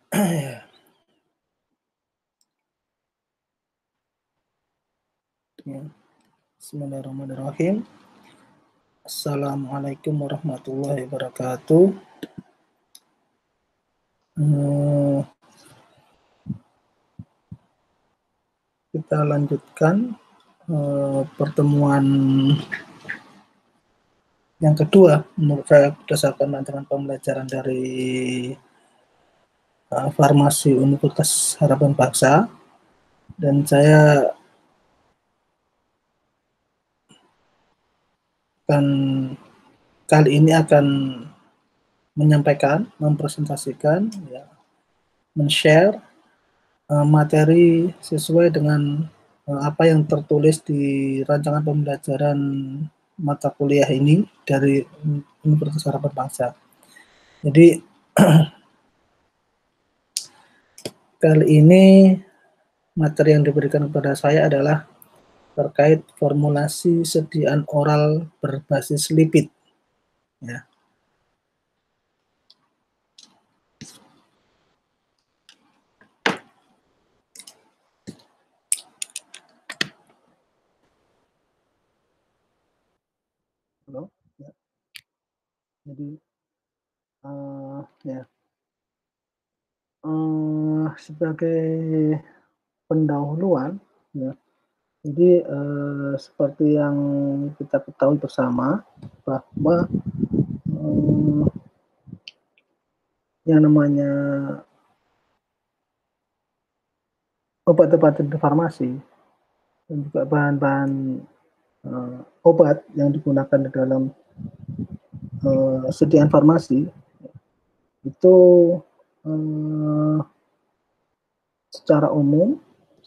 Bismillahirrahmanirrahim. Assalamualaikum warahmatullahi wabarakatuh. Kita lanjutkan pertemuan yang kedua menurut saya berdasarkan rancangan pembelajaran dari Farmasi Universitas Harapan Bangsa, dan saya kali ini akan menyampaikan, mempresentasikan, men-share materi sesuai dengan apa yang tertulis di rancangan pembelajaran mata kuliah ini dari Universitas Harapan Bangsa. Jadi kali ini materi yang diberikan kepada saya adalah terkait formulasi sediaan oral berbasis lipid. Ya. Halo. Ya. Jadi sebagai pendahuluan, ya. Jadi seperti yang kita ketahui bersama bahwa yang namanya obat-obatan di farmasi dan juga bahan-bahan obat yang digunakan di dalam sediaan farmasi itu secara umum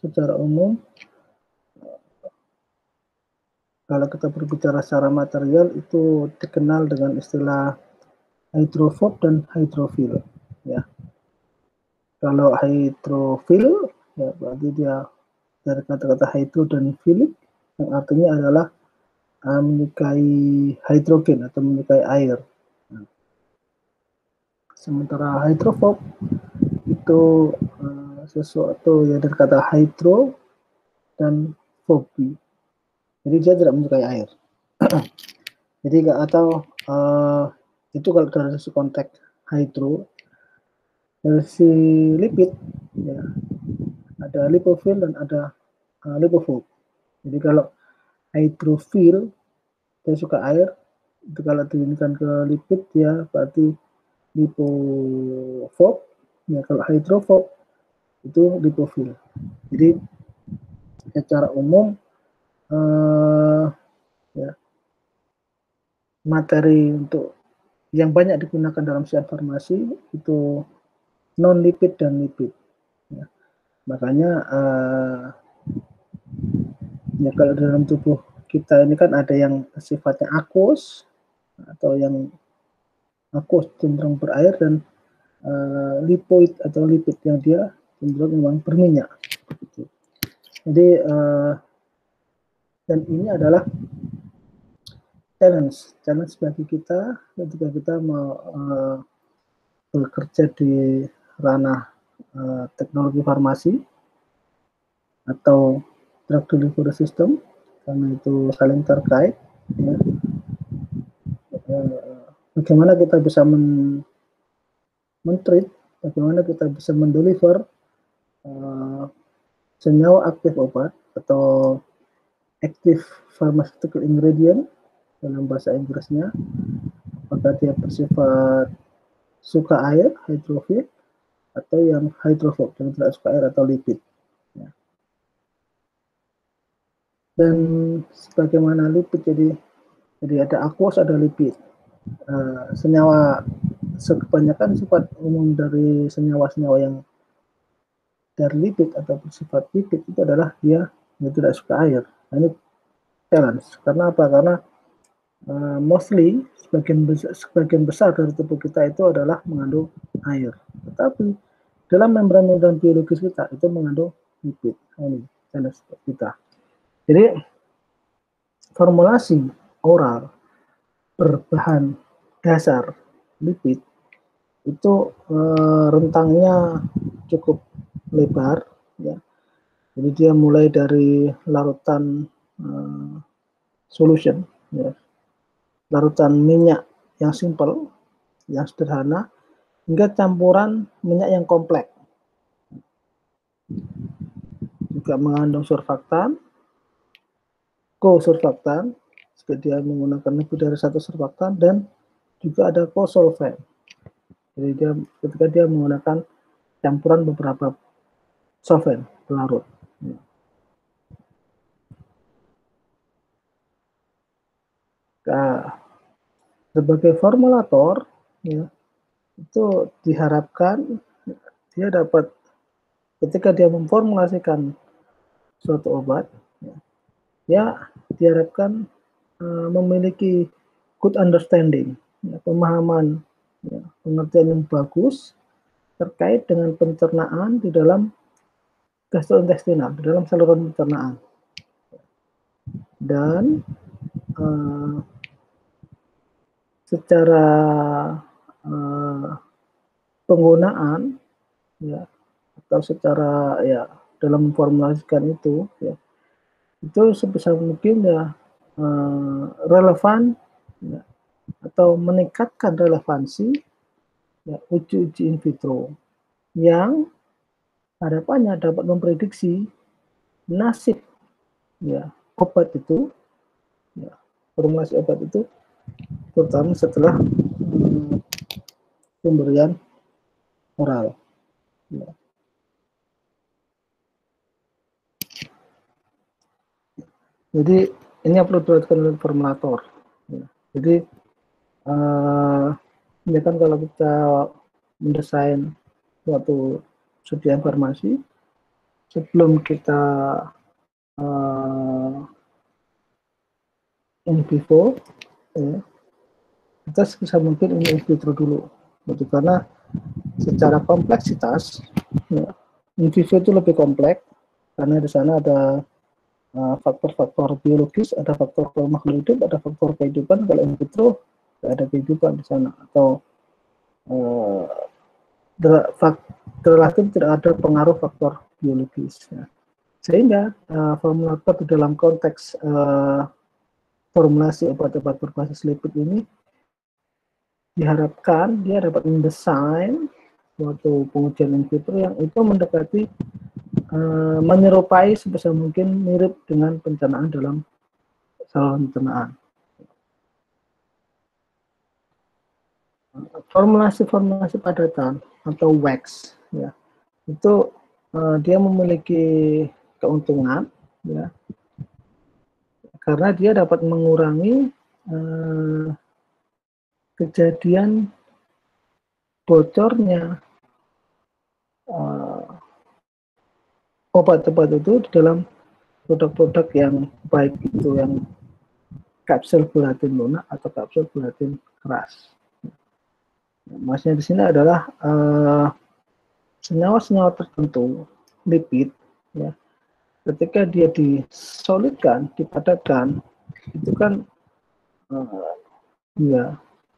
kalau kita berbicara secara material itu dikenal dengan istilah hidrofob dan hidrofil, ya. Kalau hidrofil, ya berarti dia dari kata-kata hydro dan filik, yang artinya adalah menyukai hidrogen atau menyukai air. Nah, sementara hidrofob itu sesuatu yang dari kata hydro dan fobi. Jadi dia tidak menyukai air. Jadi atau itu kalau dari sisi konteks hydro. Dari si lipid, ya, ada lipofil dan ada lipofob. Jadi kalau hidrofil dia suka air, itu kalau diinginkan ke lipid dia berarti lipofob. Ya, kalau hidrofob itu lipofil. Jadi secara umum ya, materi untuk yang banyak digunakan dalam sediaan farmasi itu non lipid dan lipid. Ya. Makanya ya kalau dalam tubuh kita ini kan ada yang sifatnya aqueous atau yang aqueous cenderung berair, dan lipoid atau lipid yang dia cenderung memang berminyak. Jadi dan ini adalah challenge bagi kita ketika kita mau bekerja di ranah teknologi farmasi atau drug delivery system, karena itu saling terkait. Ya. Bagaimana kita bisa men-treat, bagaimana kita bisa mendeliver senyawa aktif obat atau active pharmaceutical ingredient dalam bahasa Inggrisnya, apakah dia bersifat suka air, hidrofil, atau yang hidrofob, yang tidak suka air atau lipid. Ya. Dan sebagaimana lipid, jadi ada aqueous, ada lipid. Senyawa kebanyakan sifat umum dari senyawa-senyawa yang dari lipid atau bersifat lipid itu adalah dia tidak suka air. Nah, ini challenge. Karena apa? Karena mostly sebagian besar dari tubuh kita itu adalah mengandung air. Tetapi dalam membran-membran biologis kita itu mengandung lipid. Ini challenge kita. Jadi formulasi oral berbahan dasar lipid itu rentangnya cukup lebar, ya. Jadi dia mulai dari larutan solution, ya, larutan minyak yang simple, yang sederhana, hingga campuran minyak yang kompleks. Juga mengandung surfaktan, co-surfaktan, jika dia menggunakan lebih dari satu surfaktan, dan juga ada co-solvent. Jadi dia ketika dia menggunakan campuran beberapa solvent pelarut. Nah, sebagai formulator, ya, itu diharapkan dia dapat ketika dia memformulasikan suatu obat, ya diharapkan memiliki good understanding, ya, pemahaman, ya, pengertian yang bagus terkait dengan pencernaan di dalam gastrointestinal, di dalam saluran pencernaan. Dan secara penggunaan, ya, atau secara, ya, dalam memformulasikan itu, ya, itu sebisa mungkin, ya, relevan, ya, atau meningkatkan relevansi, ya, uji-uji in vitro yang harapannya dapat memprediksi nasib, ya, obat itu, ya, formulasi obat itu, terutama setelah pemberian oral. Ya. Jadi ini yang perlu dilakukan oleh formulator. Ya. Jadi ini kan kalau kita mendesain suatu sedia informasi, sebelum kita in vivo, ya, kita sebisa mungkin in vitro dulu. Gitu. Karena secara kompleksitas, ya, in vivo itu lebih kompleks karena di sana ada faktor-faktor biologis, ada faktor makhluk hidup, ada faktor kehidupan. Kalau in vitro tidak ada kehidupan di sana, atau relatif tidak ada pengaruh faktor biologis. Ya. Sehingga formulator di dalam konteks formulasi obat-obat berbasis lipid ini diharapkan dia dapat mendesain suatu pengujian in vitro yang itu mendekati menyerupai sebisa mungkin mirip dengan pencernaan dalam saluran pencernaan. Formulasi-formulasi padatan atau wax, ya, itu dia memiliki keuntungan, ya, karena dia dapat mengurangi kejadian bocornya obat-obat itu di dalam produk-produk yang baik itu yang kapsul gelatin lunak atau kapsul gelatin keras. Maksudnya di sini adalah senyawa-senyawa tertentu, lipid, ya, ketika dia disolidkan, dipadatkan, itu kan ya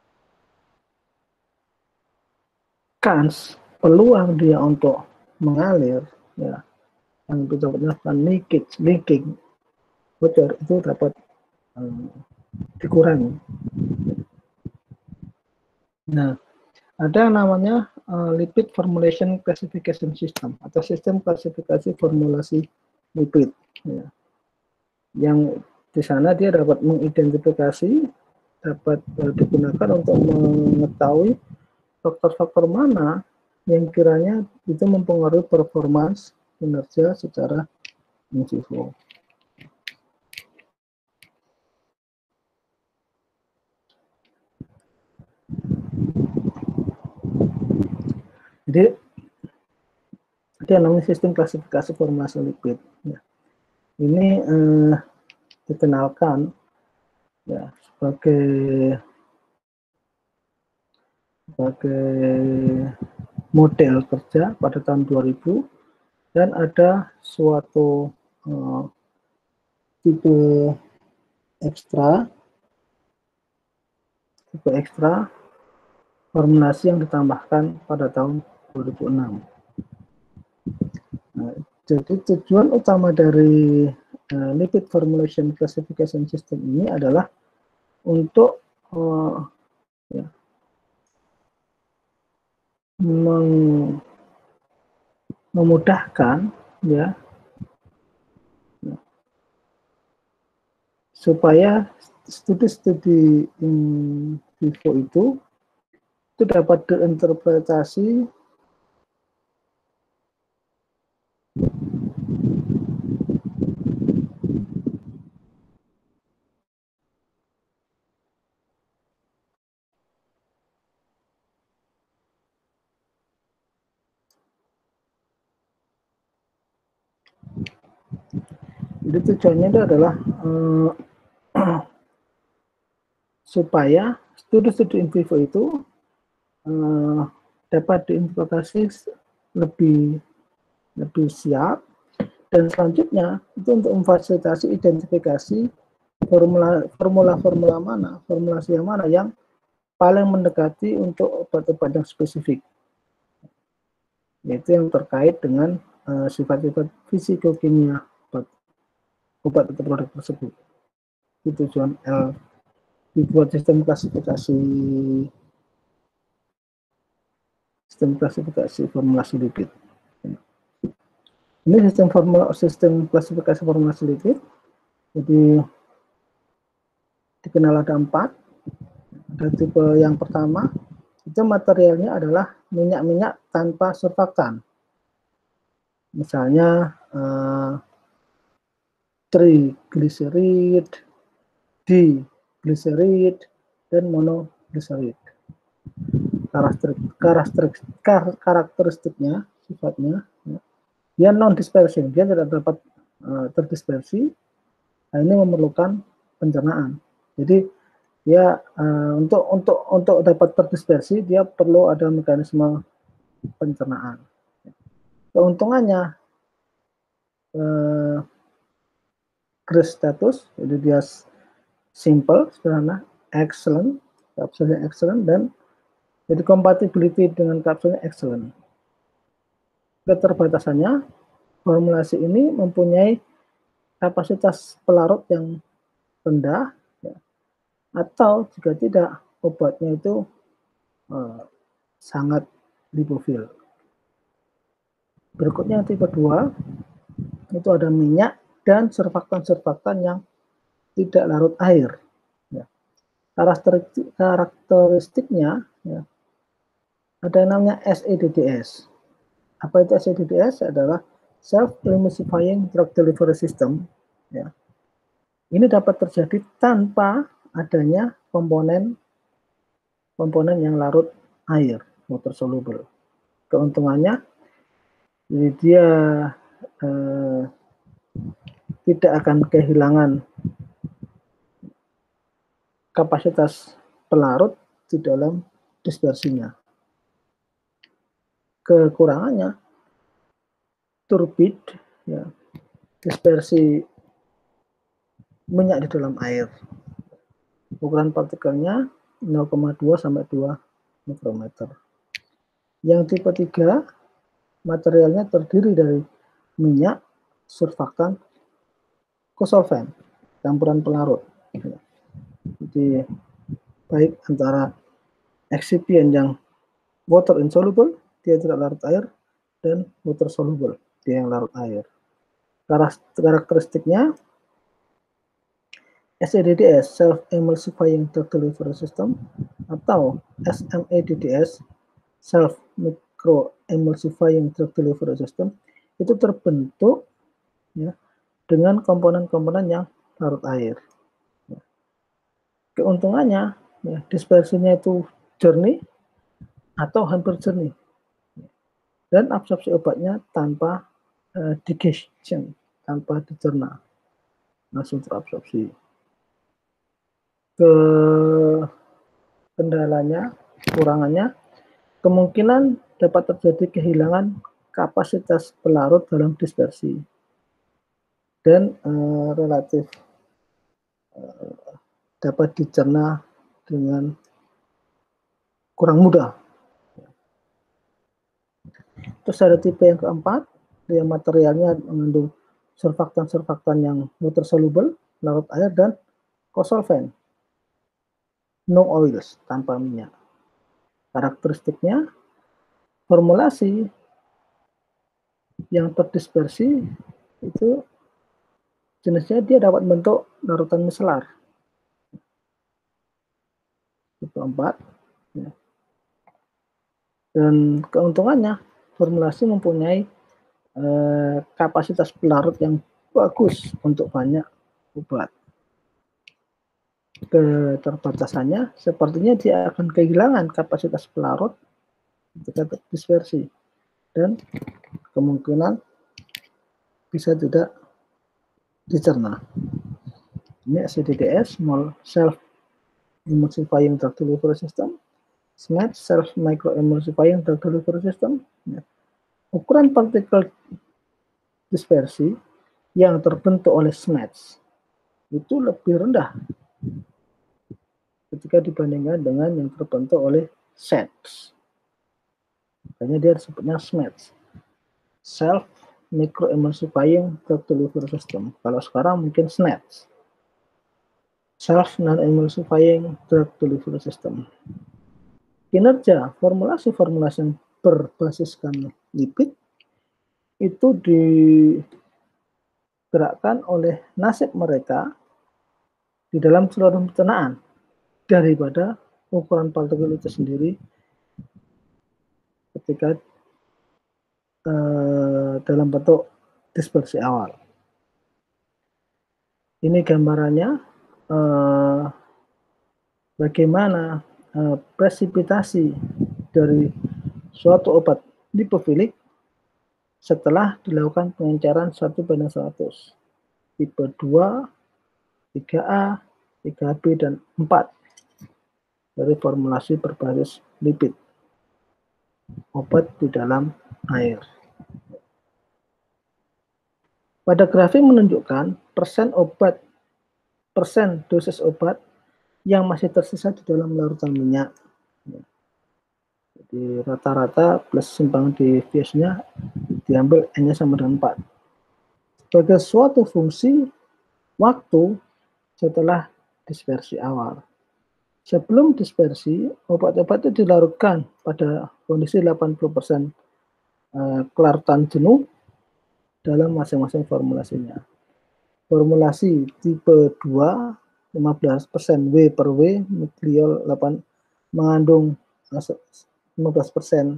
kans peluang dia untuk mengalir, ya, yang kita melakukan leaking, bocor itu dapat dikurangi. Nah, ada yang namanya lipid formulation classification system atau sistem klasifikasi formulasi lipid, ya, yang di sana dia dapat mengidentifikasi, dapat digunakan untuk mengetahui faktor-faktor mana yang kiranya itu mempengaruhi performance kinerja secara in vivo. Jadi ada namanya sistem klasifikasi formulasi lipid. Ya. Ini dikenalkan, ya, sebagai model kerja pada tahun 2000, dan ada suatu tipe ekstra formulasi yang ditambahkan pada tahun 2006. Nah, jadi tujuan utama dari lipid formulation classification system ini adalah untuk ya, memudahkan ya supaya studi-studi in vivo itu dapat diinterpretasi jadi tujuannya itu adalah supaya studi-studi in vivo itu dapat diinterpretasi lebih siap, dan selanjutnya itu untuk memfasilitasi identifikasi formulasi yang mana yang paling mendekati untuk obat-obat yang spesifik, yaitu yang terkait dengan sifat-sifat fisikokimia obat atau produk tersebut. Itu tujuan dibuat sistem klasifikasi formulasi lipid. Ini sistem klasifikasi formulasi lipid. Jadi dikenal ada 4. Ada tipe yang pertama, itu materialnya adalah minyak-minyak tanpa surfaktan. Misalnya triglycerid, diglycerid, dan monoglicerid. Karakteristiknya, sifatnya, ya, dia non dispersion, dia tidak dapat terdispersi. Nah, ini memerlukan pencernaan. Jadi dia untuk dapat terdispersi, dia perlu ada mekanisme pencernaan. Keuntungannya Grace status, jadi dia simple, sederhana, excellent, kapsulnya excellent, dan jadi compatibility dengan kapsulnya excellent. Keterbatasannya, formulasi ini mempunyai kapasitas pelarut yang rendah, ya, atau jika tidak, obatnya itu sangat lipofil. Berikutnya tipe 2, itu ada minyak dan surfaktan-surfaktan yang tidak larut air. Ya. Karakteristiknya, ya, ada yang namanya SEDDS. Apa itu SEDDS? Adalah self-emulsifying drug delivery system. Ya. Ini dapat terjadi tanpa adanya komponen yang larut air, water soluble. Keuntungannya, jadi dia tidak akan kehilangan kapasitas pelarut di dalam dispersinya. Kekurangannya, turbid, ya, dispersi minyak di dalam air. Ukuran partikelnya 0,2 sampai 2 mikrometer. Yang tipe 3, materialnya terdiri dari minyak, surfaktan, kosolvent, campuran pelarut. Jadi baik antara excipient yang water insoluble, dia tidak larut air, dan water soluble, dia yang larut air. Karakteristiknya SEDDS, self-emulsifying drug delivery system, atau SMEDDS, self micro-emulsifying drug delivery system, itu terbentuk, ya, dengan komponen-komponen yang larut air. Ya. Keuntungannya, ya, dispersinya itu jernih atau hampir jernih, dan absorpsi obatnya tanpa digestion, tanpa dicerna, langsung terabsorpsi. Kendalanya, kurangannya, kemungkinan dapat terjadi kehilangan kapasitas pelarut dalam dispersi, dan relatif dapat dicerna dengan kurang mudah. Terus ada tipe yang keempat, yang materialnya mengandung surfaktan-surfaktan yang water soluble, larut air, dan cosolvent, no oils, tanpa minyak. Karakteristiknya, formulasi yang terdispersi itu jenisnya dia dapat bentuk larutan miselar. Tipe 4. Ya. Dan keuntungannya, formulasi mempunyai kapasitas pelarut yang bagus untuk banyak obat. Keterbatasannya, sepertinya dia akan kehilangan kapasitas pelarut ketika dispersi, dan kemungkinan bisa tidak dicerna. Ini SCDDS, small self emulsifying drug delivery system, SMAT, self micro emulsifying drug delivery system. Ya. Ukuran partikel dispersi yang terbentuk oleh SMAT itu lebih rendah ketika dibandingkan dengan yang terbentuk oleh SETS. Makanya dia disebutnya SMAT, self micro emulsifying drug delivery system. Kalau sekarang mungkin SNAT, self non emulsifying drug delivery system. Kinerja formulasi-formulasi yang berbasiskan lipid itu digerakkan oleh nasib mereka di dalam saluran pencernaan daripada ukuran partikel itu sendiri ketika dalam bentuk dispersi awal. Ini gambarannya bagaimana presipitasi dari suatu obat lipofilik setelah dilakukan pengenceran 1:100, tipe 2, 3A, 3B, dan 4 dari formulasi berbasis lipid obat di dalam air. Pada grafik menunjukkan persen dosis obat yang masih tersisa di dalam larutan minyak. Jadi rata-rata plus simpangan deviasinya diambil N-nya sama dengan 4. Sebagai suatu fungsi waktu setelah dispersi awal. Sebelum dispersi, obat-obat itu dilarutkan pada kondisi 80% kelarutan jenuh dalam masing-masing formulasinya. Formulasi tipe 2, 15% W/W, nukleol 8 mengandung 15%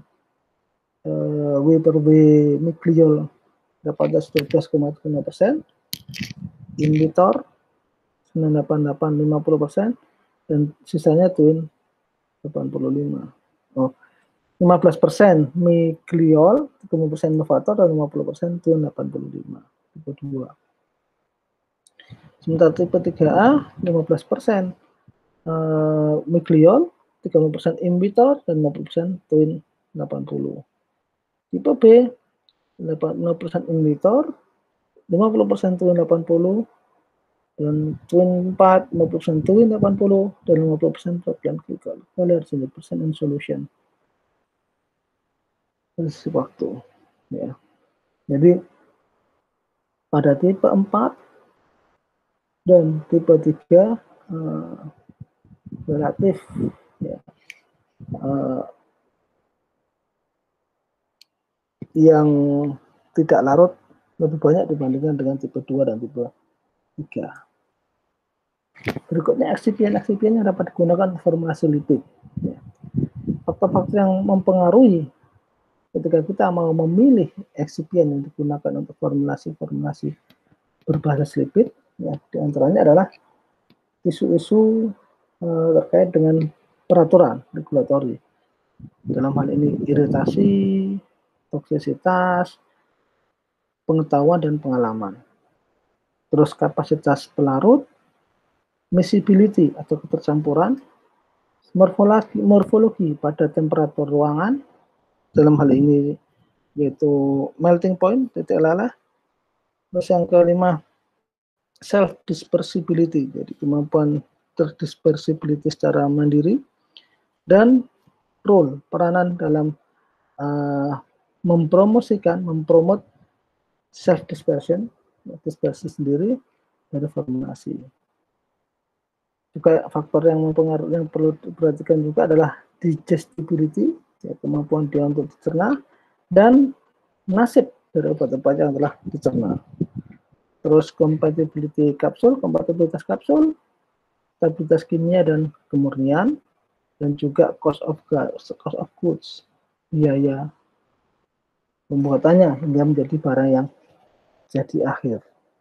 W/W nukleol dapat 12,5%, inhibitor 988 50%, dan sisanya twin 85. 15% nukleol, 30% novator, dan 50% twin 85. Tipe 2. Sementara tipe 3A 15% nukleol, 30% inhibitor, dan 50% twin 80. Tipe B 50% inhibitor, 50% twin 80, dan twin 4 50% twin 80, dan 50% propylene glycol. Kita lihat sini persen in solution. Sisi waktu. Ya. Jadi pada tipe 4 dan tipe 3 relatif ya, yang tidak larut lebih banyak dibandingkan dengan tipe 2 dan tipe 3. Berikutnya eksipien yang dapat digunakan formulasi lipid. Ya. Faktor-faktor yang mempengaruhi ketika kita mau memilih eksipien yang digunakan untuk formulasi-formulasi berbasis lipid, ya, diantaranya adalah isu-isu terkait dengan peraturan regulatori. Dalam hal ini iritasi, toksisitas, pengetahuan, dan pengalaman. Terus kapasitas pelarut, miscibility atau ketercampuran, morfologi pada temperatur ruangan, dalam hal ini yaitu melting point, titik lelah. Terus yang kelima, self dispersibility, jadi kemampuan terdispersibility secara mandiri, dan role, peranan dalam mempromot self dispersion, dispersi sendiri dari formulasi. Juga faktor yang mempengaruhi yang perlu diperhatikan juga adalah digestibility, ya, kemampuan dia untuk dicerna, dan nasib dari obat-obat yang telah dicerna. Terus kompatibilitas kapsul, stabilitas kimia dan kemurnian, dan juga cost of goods, biaya pembuatannya hingga menjadi barang yang jadi akhir.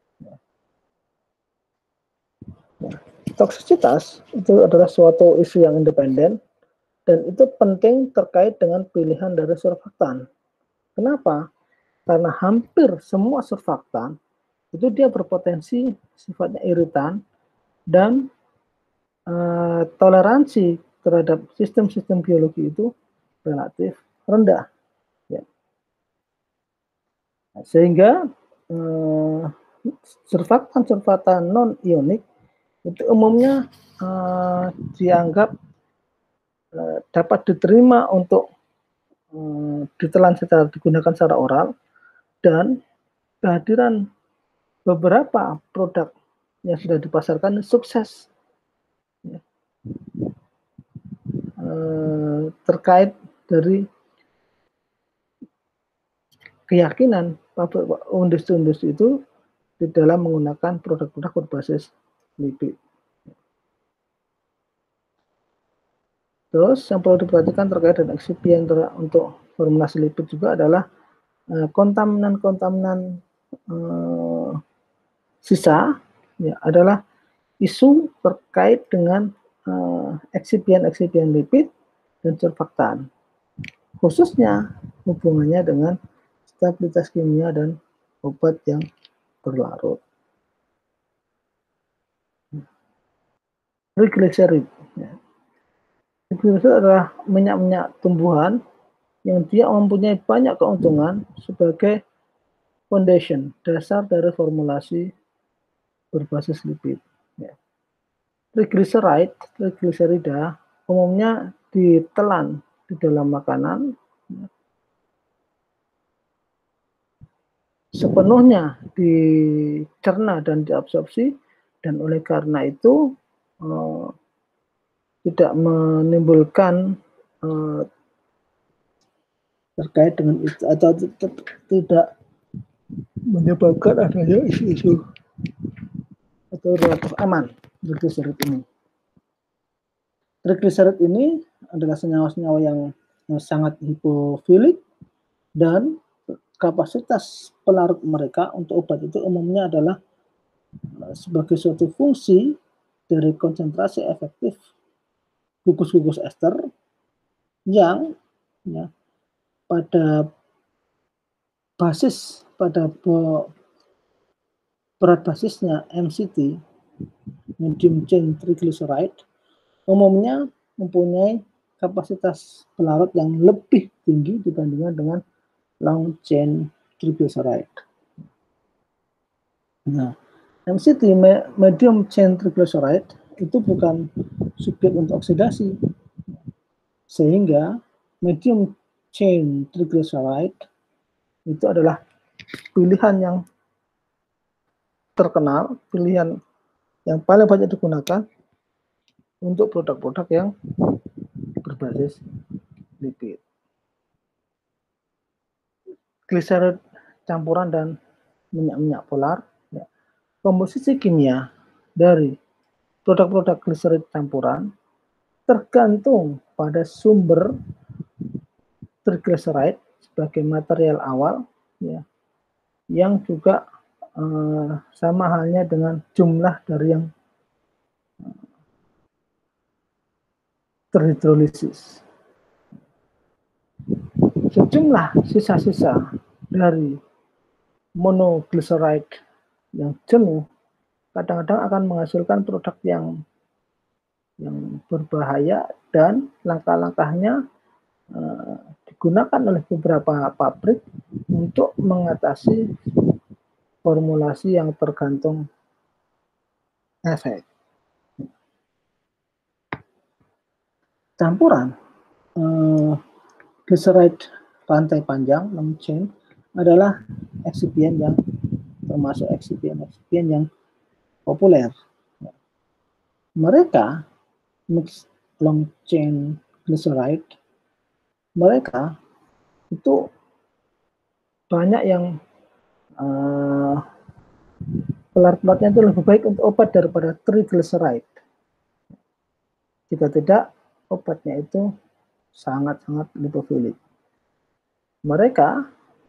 Nah, toksisitas itu adalah suatu isu yang independen dan itu penting terkait dengan pilihan dari surfaktan. Kenapa? Karena hampir semua surfaktan itu dia berpotensi sifatnya iritan dan toleransi terhadap sistem-sistem biologi itu relatif rendah. Ya. Nah, sehingga surfaktan-surfaktan non-ionik itu umumnya dianggap dapat diterima untuk digunakan secara oral, dan kehadiran beberapa produk yang sudah dipasarkan sukses ya. Terkait dari keyakinan industri-industri itu di dalam menggunakan produk-produk berbasis lipid. Terus yang perlu diperhatikan terkait dengan eksipien untuk formulasi lipid juga adalah kontaminan-kontaminan sisa ya, adalah isu terkait dengan eksipien lipid dan surfaktan, khususnya hubungannya dengan stabilitas kimia dan obat yang berlarut. Triglycerid ya. Triglycerid adalah minyak-minyak tumbuhan yang dia mempunyai banyak keuntungan sebagai foundation, dasar dari formulasi berbasis lipid. Ya. Triglycerida umumnya ditelan di dalam makanan, ya, sepenuhnya dicerna dan diabsorpsi, dan oleh karena itu tidak menimbulkan terkait dengan itu atau tidak menyebabkan adanya isu-isu atau relatif aman triglycerid ini. Triglycerid ini adalah senyawa-senyawa yang sangat hipofilik dan kapasitas pelarut mereka untuk obat itu umumnya adalah sebagai suatu fungsi dari konsentrasi efektif gugus-gugus ester yang ya, pada berat basisnya MCT, medium chain triglyceride, umumnya mempunyai kapasitas pelarut yang lebih tinggi dibandingkan dengan long chain triglyceride. Nah, MCT, medium chain triglyceride, itu bukan subjek untuk oksidasi, sehingga medium chain triglyceride itu adalah pilihan yang terkenal, pilihan yang paling banyak digunakan untuk produk-produk yang berbasis lipid. Gliserid campuran dan minyak-minyak polar, ya. Komposisi kimia dari produk-produk gliserid campuran tergantung pada sumber triglyceride sebagai material awal, ya, yang juga sama halnya dengan jumlah dari yang terhidrolisis. Sejumlah sisa-sisa dari monoglyceride yang jenuh kadang-kadang akan menghasilkan produk yang berbahaya, dan langkah-langkahnya digunakan oleh beberapa pabrik untuk mengatasi formulasi yang tergantung efek. Campuran glyceride rantai panjang long chain adalah eksipien yang termasuk eksipien yang populer. Mereka mix long chain glyceride, mereka itu banyak yang pelarut-pelarutnya itu lebih baik untuk obat daripada triglyceride. Jika tidak, obatnya itu sangat-sangat lipofilik. Mereka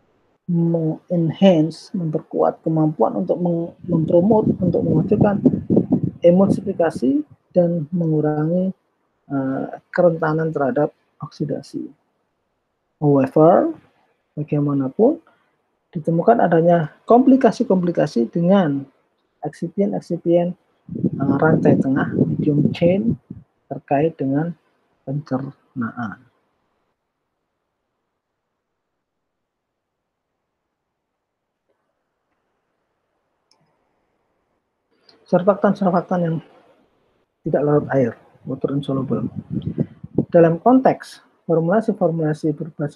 memperkuat kemampuan untuk mempromot, untuk memajukan emulsifikasi dan mengurangi kerentanan terhadap oksidasi. However, bagaimanapun ditemukan adanya komplikasi-komplikasi dengan eksipien-eksipien rantai tengah medium chain terkait dengan pencernaan. Surfaktan-surfaktan yang tidak larut air, water insoluble. Dalam konteks formulasi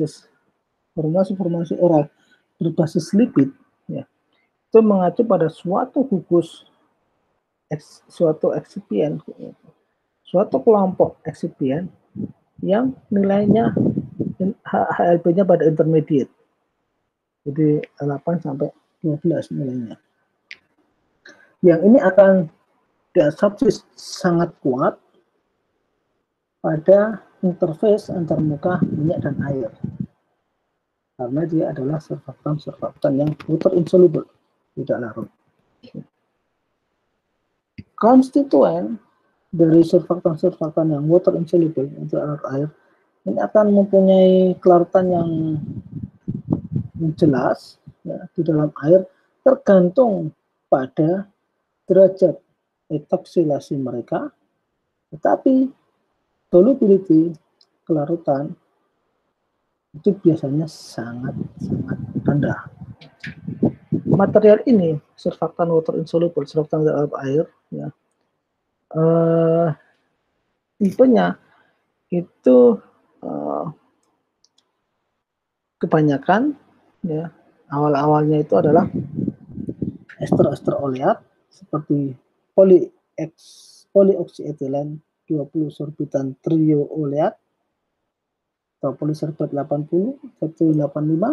oral berbasis lipid, ya, itu mengacu pada suatu gugus, suatu eksipien, suatu kelompok eksipien yang nilainya HLP-nya pada intermediate. Jadi 8 sampai 12 nilainya. Yang ini akan diabsorpsi sangat kuat pada interface antar muka minyak dan air. Karena dia adalah surfaktan yang water insoluble, tidak larut. Konstituen dari surfaktan yang water insoluble, untuk larut air, ini akan mempunyai kelarutan yang jelas ya, di dalam air, tergantung pada derajat etoksilasi mereka, tetapi solubility, kelarutan, itu biasanya sangat-sangat rendah. Material ini, surfaktan water insoluble, surfaktan dalam air, ya, tipenya itu kebanyakan, ya, awal-awalnya itu adalah ester-ester oleat seperti polioksietilen 20 sorbitan triooleat atau polisorbat 80 185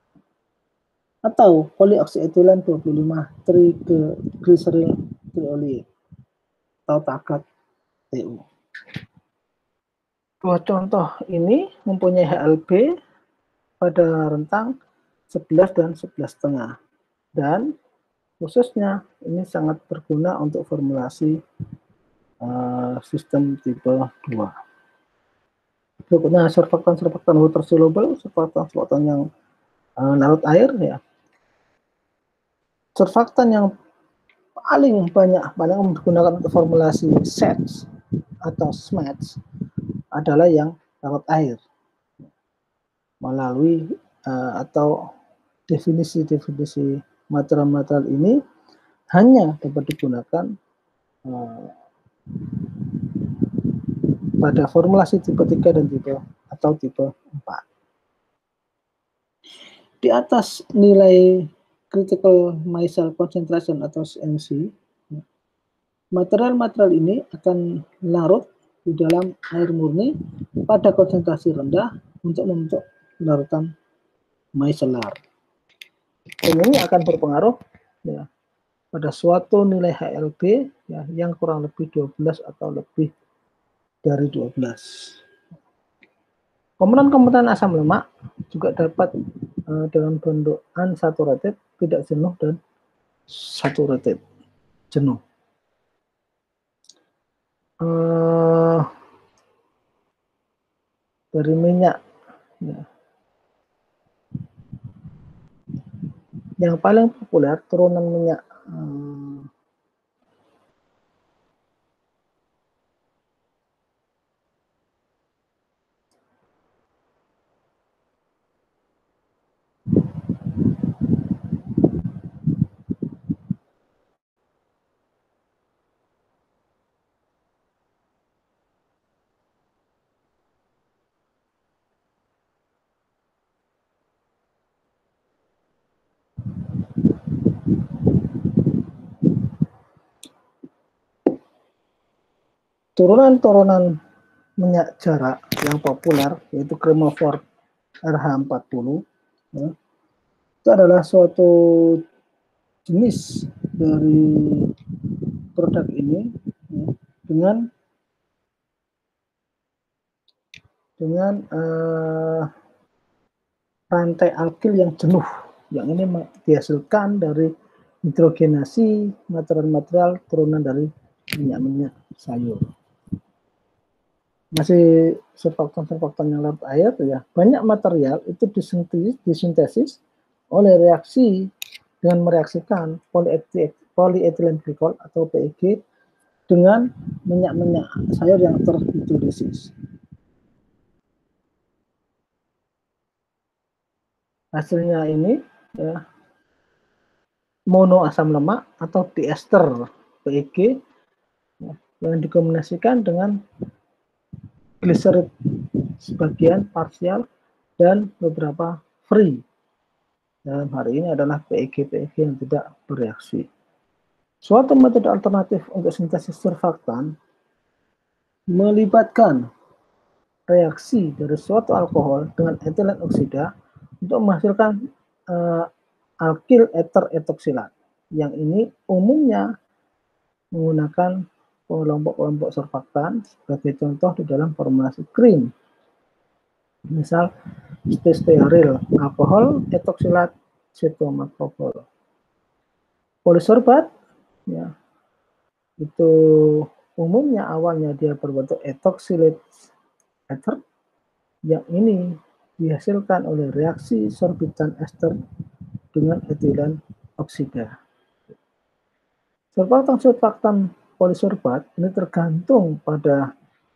atau polioksietilen 25 triglyceryl triolide atau takat TU. Dua contoh ini mempunyai HLB pada rentang 11 dan 11,5, dan khususnya ini sangat berguna untuk formulasi sistem tipe 2. Berikutnya surfaktan water soluble, surfaktan yang larut air, ya. Surfaktan yang paling banyak menggunakan untuk formulasi SETS atau SMATS adalah yang larut air melalui atau definisi material-material ini hanya dapat digunakan pada formulasi tipe 3 dan tipe 4. Di atas nilai critical micelle concentration atau CMC, material-material ini akan larut di dalam air murni pada konsentrasi rendah untuk membentuk larutan micellar. Dan ini akan berpengaruh, ya, pada suatu nilai HLB, ya, yang kurang lebih 12 atau lebih dari 12. Komponen-komponen asam lemak juga dapat dalam bentuk unsaturated, tidak jenuh, dan saturated, jenuh. Dari minyak, ya, yang paling populer turunan minyak Turunan-turunan minyak jarak yang populer yaitu Cremophor RH40 ya, itu adalah suatu jenis dari produk ini ya, dengan rantai alkil yang jenuh, yang ini dihasilkan dari hidrogenasi material-material turunan dari minyak-minyak sayur. Masih surfaktan-surfaktan yang larut air ya, banyak material itu disintesis oleh reaksi dengan mereaksikan polyethylene glycol atau PEG dengan minyak-minyak sayur yang terhidrolisis. Hasilnya ini ya, mono asam lemak atau diester PEG ya, yang dikombinasikan dengan gliserid sebagian parsial dan beberapa free. Dalam hari ini adalah PEG-PEG yang tidak bereaksi. Suatu metode alternatif untuk sintesis surfaktan melibatkan reaksi dari suatu alkohol dengan etilen oksida untuk menghasilkan alkil eter etoksilat. Yang ini umumnya menggunakan kelompok-kelompok surfaktan sebagai contoh di dalam formulasi krim. Misal stearil alkohol etoksilat cetomakrofol. Polisorbat ya, itu umumnya awalnya dia berbentuk etoksilat ether yang ini dihasilkan oleh reaksi sorbitan ester dengan etilen oksida. Surfaktan polisorbat ini tergantung pada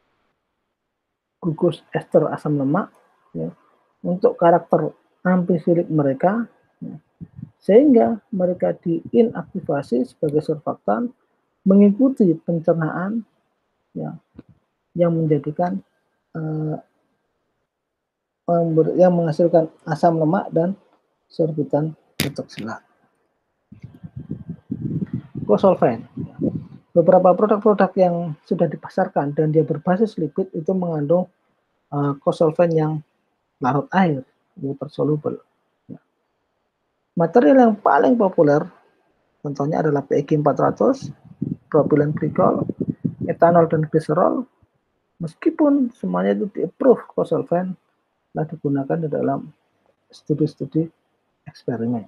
gugus ester asam lemak ya, untuk karakter amfifilik mereka ya, sehingga mereka diinaktivasi sebagai surfaktan mengikuti pencernaan ya, yang menjadikan yang menghasilkan asam lemak dan sorbitan etoksilat. Kosolven. Beberapa produk-produk yang sudah dipasarkan dan dia berbasis lipid itu mengandung kosolven yang larut air, hypersoluble. Material yang paling populer contohnya adalah PEG 400, propylen glycol, etanol dan gliserol. Meskipun semuanya itu di-approve kosolven telah digunakan di dalam studi-studi eksperimen.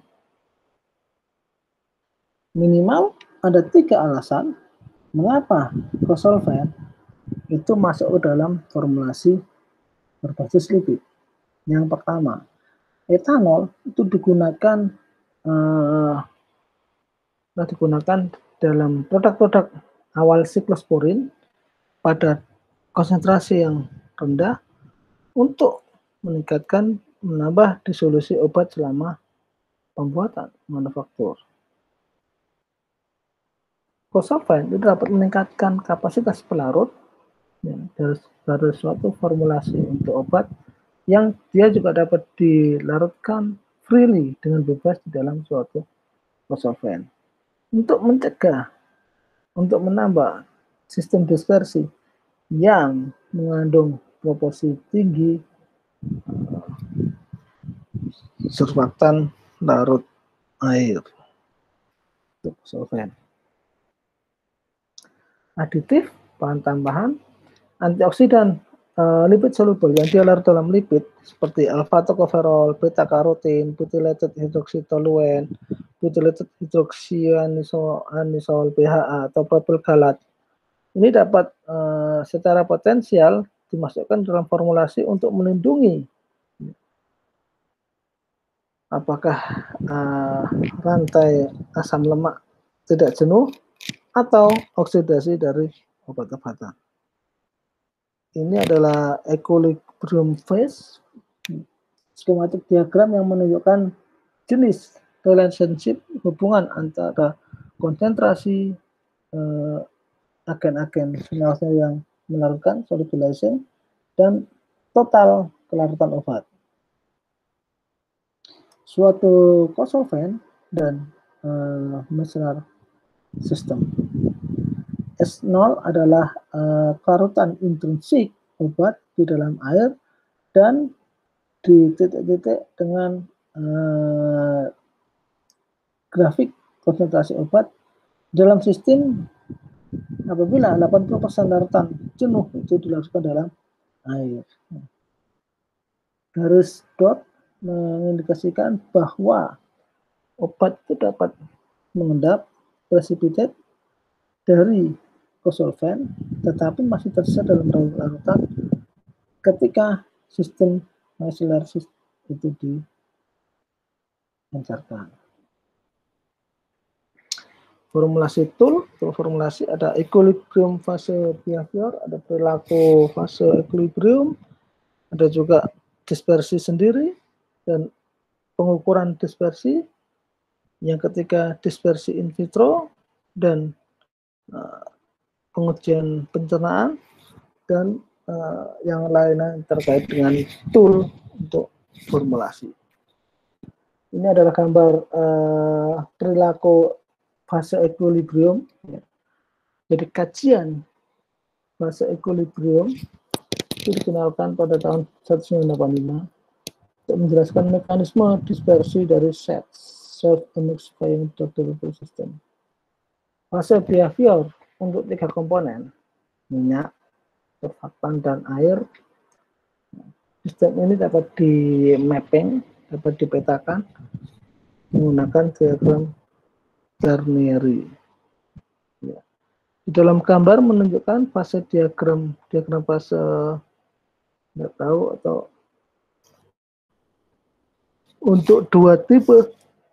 Minimal ada 3 alasan mengapa kosolven itu masuk ke dalam formulasi berbasis lipid. Yang pertama, etanol itu digunakan dalam produk-produk awal siklosporin pada konsentrasi yang rendah untuk menambah disolusi obat selama pembuatan manufaktur. Kosolven itu dapat meningkatkan kapasitas pelarut ya, dari suatu formulasi untuk obat yang dia juga dapat dilarutkan freely dengan bebas di dalam suatu kosolven. Untuk mencegah, untuk menambah sistem dispersi yang mengandung proporsi tinggi surfaktan larut air untuk solven. Aditif, bahan tambahan, antioksidan lipid soluble yang dia larut dalam lipid seperti alpha-tocoferol, beta-karotin, butylated hydroxytoluen, butylated hydroxyanisol BHA atau propylgalat. Ini dapat secara potensial dimasukkan dalam formulasi untuk melindungi apakah rantai asam lemak tidak jenuh atau oksidasi dari obat-obatan. Ini adalah equilibrium phase, skematik diagram yang menunjukkan jenis relationship hubungan antara konsentrasi agen-agen senyawa yang melarutkan solubilization dan total kelarutan obat. Suatu kosolven dan micellar system. S0 adalah karutan intrinsik obat di dalam air dan di titik-titik dengan grafik konsentrasi obat dalam sistem apabila 80% larutan jenuh itu dilakukan dalam air. Garis dot mengindikasikan bahwa obat itu dapat mengendap precipitate dari kosolven, tetapi masih tersisa dalam larutan ketika sistem micellar itu dilancarkan. Formulasi tool formulasi ada equilibrium fase behavior, ada perilaku fase equilibrium, ada juga dispersi sendiri dan pengukuran dispersi, yang ketiga dispersi in vitro dan pengujian pencernaan, dan yang lainnya terkait dengan tool untuk formulasi. Ini adalah gambar perilaku fase equilibrium. Jadi kajian fase equilibrium itu dikenalkan pada tahun 1985 untuk menjelaskan mekanisme dispersi dari self-emulsifying drug delivery system. Fase behavior untuk 3 komponen, minyak, surfaktan, dan air. Sistem ini dapat di mapping, dapat dipetakan menggunakan diagram ternary. Ya. Di dalam gambar menunjukkan fase diagram fase nggak tahu atau untuk 2 tipe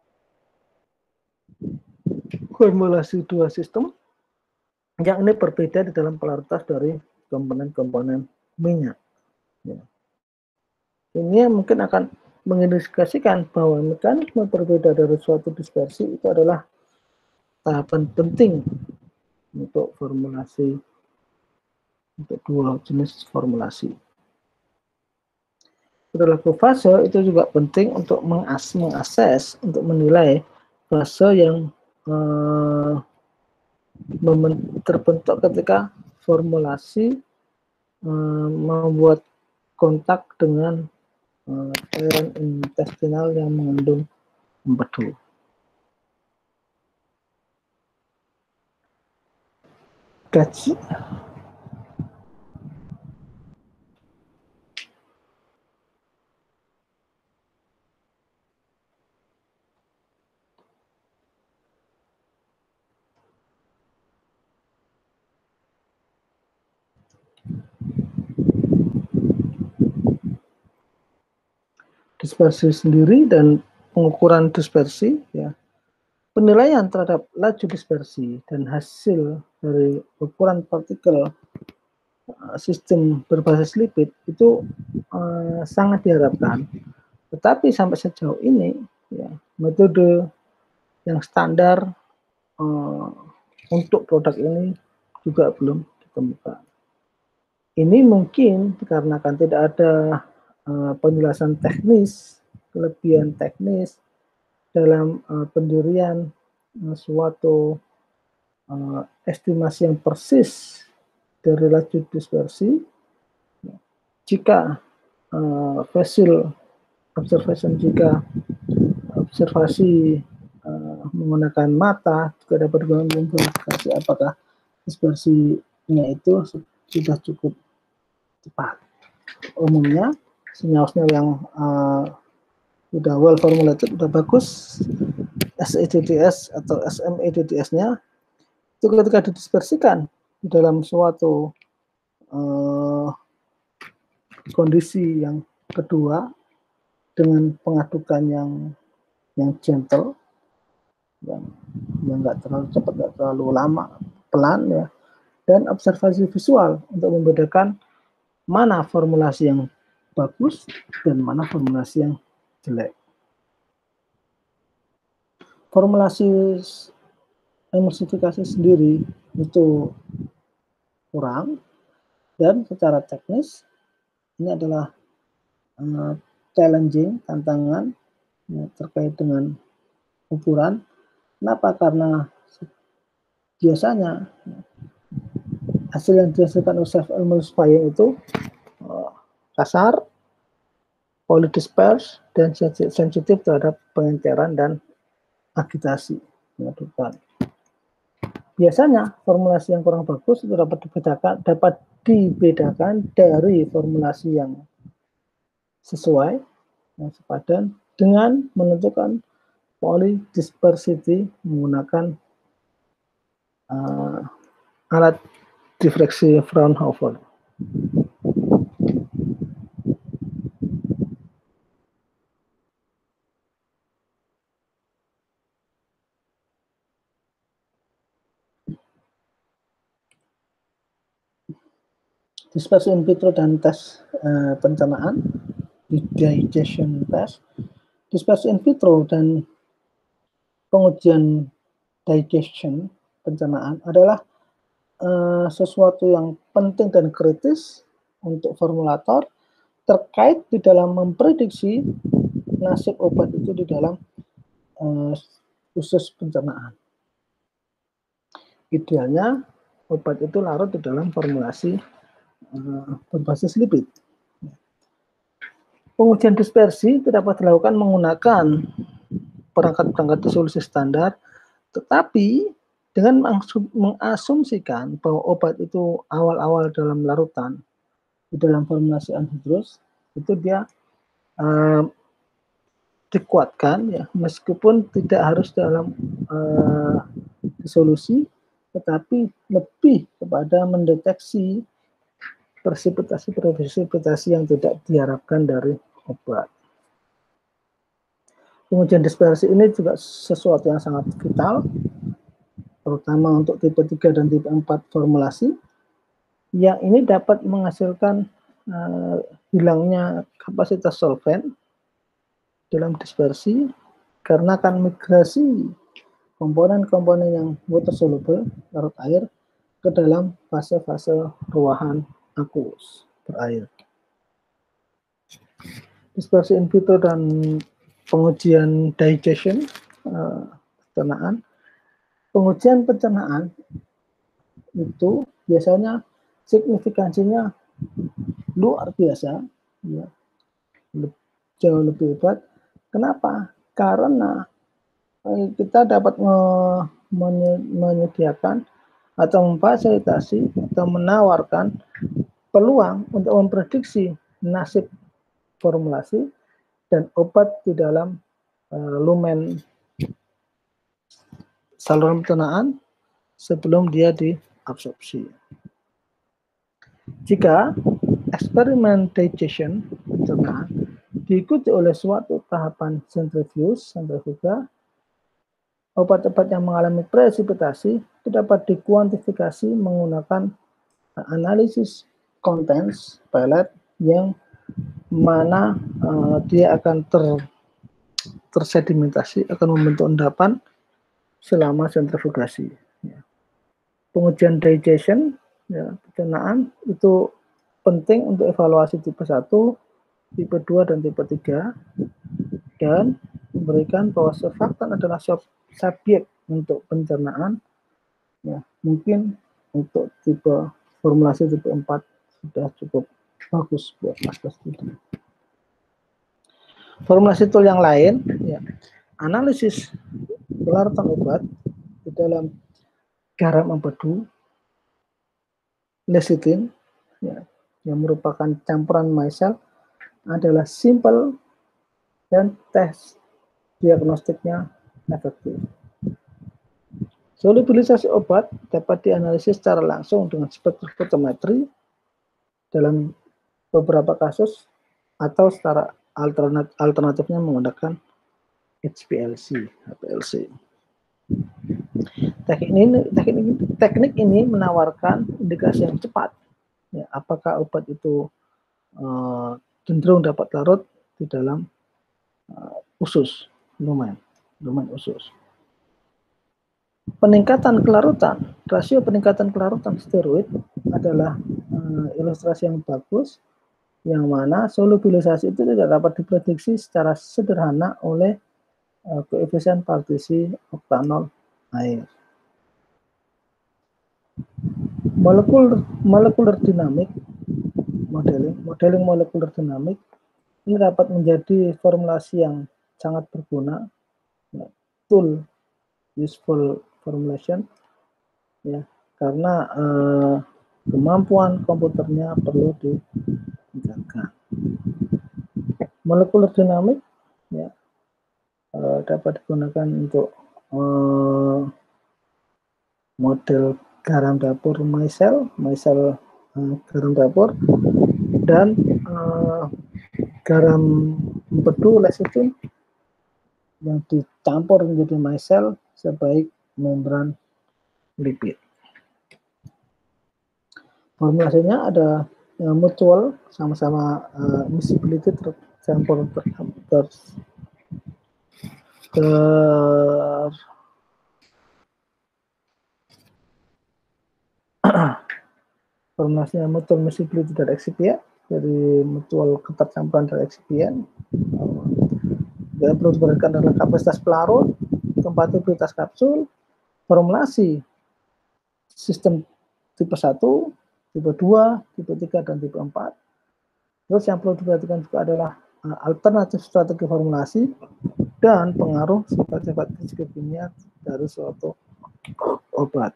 formulasi 2 sistem yang ini berbeda di dalam polaritas dari komponen-komponen minyak. Ya. Ini mungkin akan mengindikasikan bahwa mekanisme berbeda dari suatu dispersi itu adalah tahapan penting untuk formulasi, untuk 2 jenis formulasi. Perilaku fase itu juga penting untuk mengakses, untuk menilai fase yang terbentuk ketika formulasi membuat kontak dengan cairan intestinal yang mengandung empedu. Dispersi sendiri dan pengukuran dispersi, ya. Penilaian terhadap laju dispersi dan hasil dari ukuran partikel sistem berbasis lipid itu sangat diharapkan. Tetapi sampai sejauh ini, ya, metode yang standar untuk produk ini juga belum ditemukan. Ini mungkin karena kan tidak ada penjelasan teknis, kelebihan teknis dalam pendirian suatu estimasi yang persis dari laju dispersi. Jika facial observation, jika observasi menggunakan mata juga dapat mengindikasi apakah dispersinya itu sudah cukup cepat. Umumnya senyawa yang sudah well formulated, sudah bagus, SEDDS atau SMEDDS-nya itu ketika didispersikan di dalam suatu kondisi yang kedua dengan pengadukan yang gentle, yang nggak terlalu cepat, nggak terlalu lama, pelan, ya, dan observasi visual untuk membedakan mana formulasi yang bagus dan mana formulasi yang jelek. Formulasi emulsifikasi sendiri itu kurang, dan secara teknis ini adalah challenging, tantangan ya, terkait dengan ukuran Kenapa? Karena biasanya hasil yang dihasilkan oleh self-emulsifying itu kasar, polydisperse, dan sensitif terhadap pengenceran dan agitasi. Biasanya formulasi yang kurang bagus itu dapat dibedakan dari formulasi yang sesuai, yang sepadan, dengan menentukan polydispersity menggunakan alat difraksi Fraunhofer. Dispersi in vitro dan tes pencernaan, digestion test. Dispersi in vitro dan pengujian digestion pencernaan adalah sesuatu yang penting dan kritis untuk formulator terkait di dalam memprediksi nasib obat itu di dalam usus pencernaan. Idealnya obat itu larut di dalam formulasi berbasis lipid. Pengujian dispersi dapat dilakukan menggunakan perangkat-perangkat disolusi standar, tetapi dengan mengasumsikan bahwa obat itu awal-awal dalam larutan di dalam formulasi anhidrous, itu dia dikuatkan ya, meskipun tidak harus dalam disolusi, tetapi lebih kepada mendeteksi presipitasi yang tidak diharapkan dari obat. Pengujian dispersi ini juga sesuatu yang sangat vital, terutama untuk tipe 3 dan tipe 4 formulasi, yang ini dapat menghasilkan hilangnya kapasitas solvent dalam dispersi, karena akan migrasi komponen-komponen yang water soluble, larut air, ke dalam fase-fase ruahan aqueous, berair. Dispersi in vitro dan pengujian digestion pencernaan. Pengujian pencernaan itu biasanya signifikansinya luar biasa, ya, jauh lebih hebat. Kenapa? Karena kita dapat menyediakan atau memfasilitasi atau menawarkan peluang untuk memprediksi nasib formulasi dan obat di dalam lumen saluran pencernaan sebelum dia diabsorpsi. Jika eksperimen digestion pencernaan diikuti oleh suatu tahapan sentrifuga, obat-obat yang mengalami presipitasi itu dapat dikuantifikasi menggunakan analisis contents pellet yang mana dia akan tersedimentasi, akan membentuk endapan selama sentrifugasi. Pengujian digestion pencernaan itu penting untuk evaluasi tipe 1, tipe 2, dan tipe 3, dan memberikan bahwa surfaktan adalah subjek untuk pencernaan. Ya, mungkin untuk tipe formulasi tipe 4 sudah cukup bagus buat master studi. Formulasi tool yang lain, ya, analisis larutan obat di dalam garam empedu, lecithin, ya, yang merupakan campuran micelle, adalah simple dan tes diagnostiknya efektif. Solubilisasi obat dapat dianalisis secara langsung dengan spektrofotometri dalam beberapa kasus, atau secara alternatifnya menggunakan HPLC, HPLC. Teknik ini menawarkan indikasi yang cepat, ya, apakah obat itu cenderung dapat larut di dalam usus, lumen usus. Peningkatan kelarutan, rasio peningkatan kelarutan steroid adalah ilustrasi yang bagus, yang mana solubilisasi itu tidak dapat diprediksi secara sederhana oleh koefisien partisi oktanol air. Molekular dinamik modeling molekular dinamik ini dapat menjadi formulasi yang sangat berguna, ya, tool useful formulation, ya, karena kemampuan komputernya perlu dijaga. Molekular dinamik, ya, dapat digunakan untuk model garam dapur micelle garam dapur, dan garam empedu lecithin yang dicampur menjadi micelle sebaik membran lipid. Formulasinya ada mutual, sama-sama miscibility tercampur formulasinya mutual miscibility dari excipient, dari mutual ketercampuran dari excipient, dan perlu diperhatikan adalah kapasitas pelarut, kompatibilitas kapsul, formulasi sistem tipe 1, tipe 2, tipe 3, dan tipe 4. Terus yang perlu diperhatikan juga adalah alternatif strategi formulasi dan pengaruh sifat-sifat fisika kimia dari suatu obat.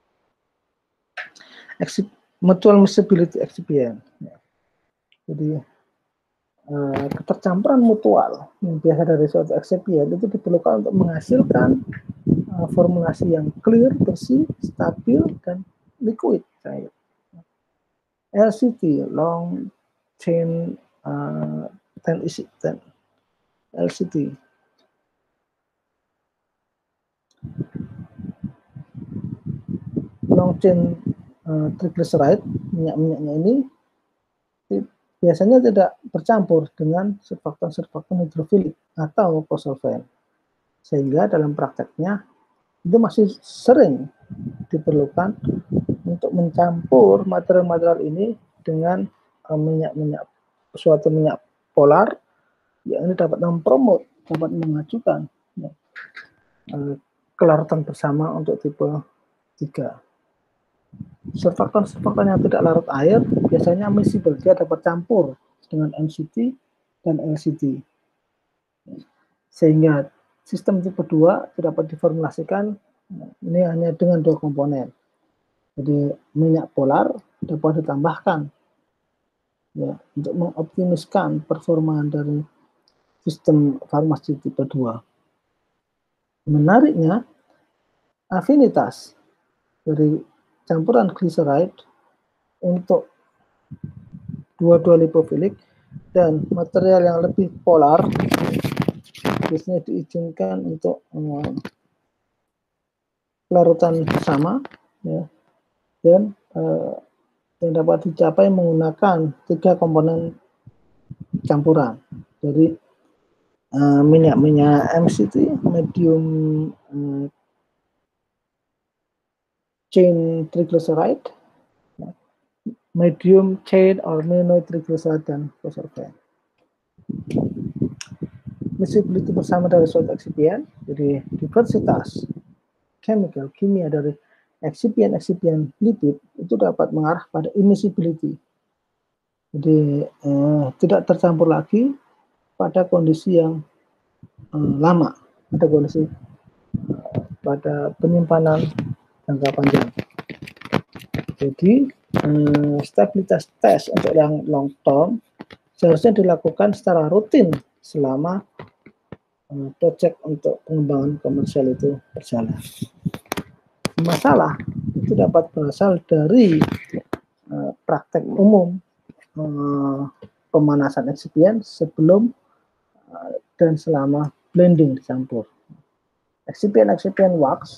Mutual miscibility excipient. Jadi ketercampuran mutual yang biasa dari suatu excipient itu diperlukan untuk menghasilkan formulasi yang clear, bersih, stabil, dan liquid cair. LCT, long chain LCT. Long chain triglyceride, minyak-minyaknya ini biasanya tidak bercampur dengan surfaktan hidrofilik atau kosolvent, sehingga dalam prakteknya itu masih sering diperlukan untuk mencampur material-material ini dengan suatu minyak polar yang ini dapat mempromot, dapat mengajukan kelaratan bersama untuk tipe 3. Surfaktan yang tidak larut air biasanya miscible, dia dapat campur dengan MCT dan LCT, sehingga sistem tipe 2 dapat diformulasikan ini hanya dengan 2 komponen. Jadi minyak polar dapat ditambahkan, ya, untuk mengoptimiskan performa dari sistem farmasi tipe 2. Menariknya, afinitas dari campuran glyceride untuk 2,2 lipofilik dan material yang lebih polar biasanya diizinkan untuk larutan sama, ya, dan yang dapat dicapai menggunakan 3 komponen campuran dari minyak MCT, medium chain triglyceride, medium chain or monotriglyceride, dan kosolvent. Miscibility bersama dari suatu excipient, jadi diversitas kimia dari excipient lipid itu dapat mengarah pada immiscibility. Jadi tidak tercampur lagi pada kondisi yang lama, pada kondisi pada penyimpanan jangka panjang. Jadi stabilitas tes untuk yang long term seharusnya dilakukan secara rutin selama proyek untuk pengembangan komersial itu berjalan. Masalah itu dapat berasal dari praktek umum pemanasan excipient sebelum dan selama blending dicampur. Excipient wax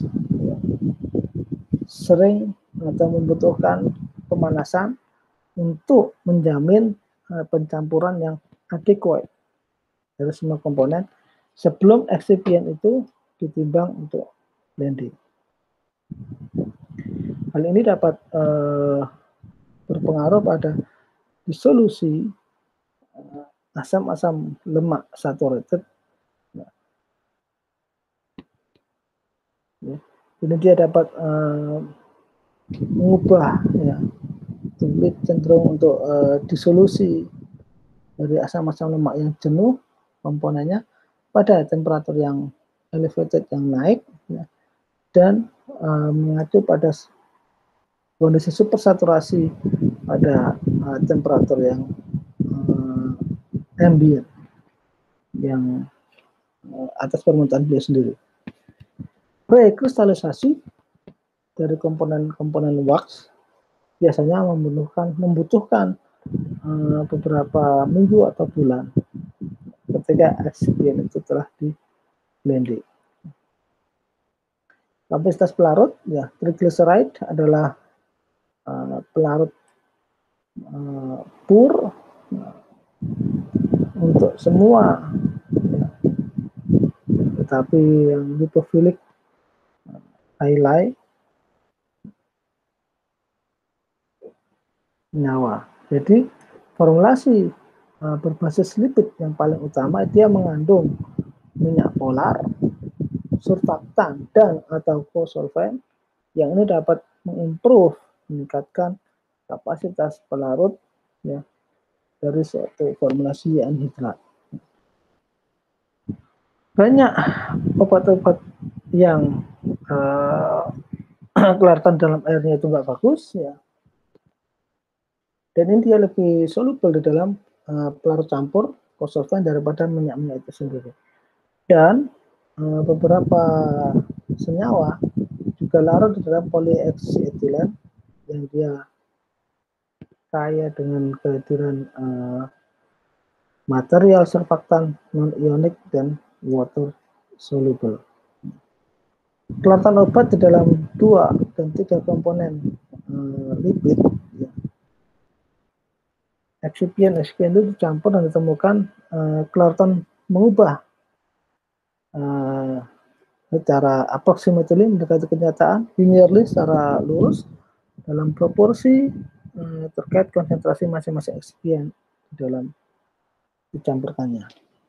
sering atau membutuhkan pemanasan untuk menjamin pencampuran yang adequate dari semua komponen sebelum excipient itu ditimbang untuk blending. Hal ini dapat berpengaruh pada disolusi asam-asam lemak saturated Jadi dia dapat mengubah ya lipid cenderung untuk disolusi dari asam-asam lemak yang jenuh komponennya pada temperatur yang elevated yang naik ya, dan mengacu pada kondisi supersaturasi pada temperatur yang ambient yang atas permintaan beliau sendiri. Rekristalisasi dari komponen-komponen wax biasanya membutuhkan beberapa minggu atau bulan ketika eksipien itu telah di blending. Kapasitas pelarut ya, triglyceride adalah pelarut pur untuk semua ya. Tetapi yang lipofilik highlight nyawa. Jadi formulasi berbasis lipid yang paling utama dia mengandung minyak polar, surfaktan dan atau kosolvent yang ini dapat meningkatkan kapasitas pelarut ya dari suatu formulasi anhidrat. Banyak obat-obat yang kelihatan dalam airnya itu nggak bagus ya, dan ini dia lebih soluble di dalam pelarut campur kosolvent daripada minyak-minyak itu sendiri. Dan beberapa senyawa juga larut di dalam polieksetilen yang dia kaya dengan kehadiran material surfaktan non-ionik dan water soluble. Kelihatan obat di dalam 2 dan 3 komponen lipid ya. Eksipien itu dicampur dan ditemukan kelihatan mengubah secara approximately mendekati kenyataan linearly secara lurus dalam proporsi terkait konsentrasi masing-masing eksipien di dalam dicampurkannya.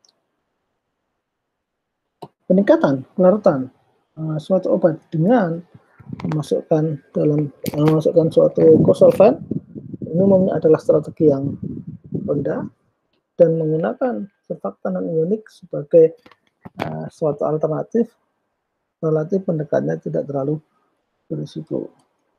Peningkatan kelarutan suatu obat dengan memasukkan suatu kosolvent ini umumnya adalah strategi yang rendah dan menggunakan surfaktan non-ionik sebagai suatu alternatif relatif mendekatnya tidak terlalu berisiko.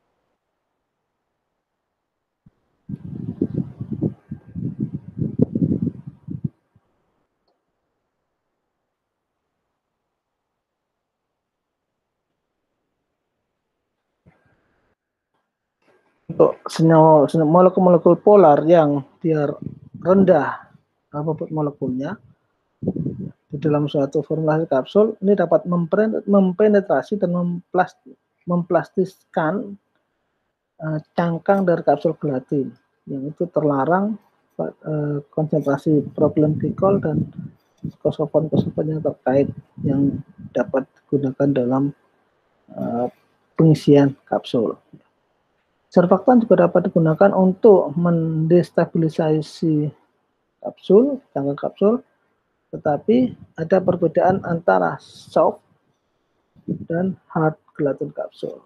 Untuk senyawa molekul-molekul polar yang dia rendah bobot molekulnya di dalam suatu formulasi kapsul ini dapat mempenetrasi dan memplastiskan cangkang dari kapsul gelatin yang itu terlarang konsentrasi propylene glikol dan kosolvent yang terkait yang dapat digunakan dalam pengisian kapsul. Surfaktan juga dapat digunakan untuk mendestabilisasi kapsul, cangkang kapsul, tetapi ada perbedaan antara soft dan hard gelatin kapsul.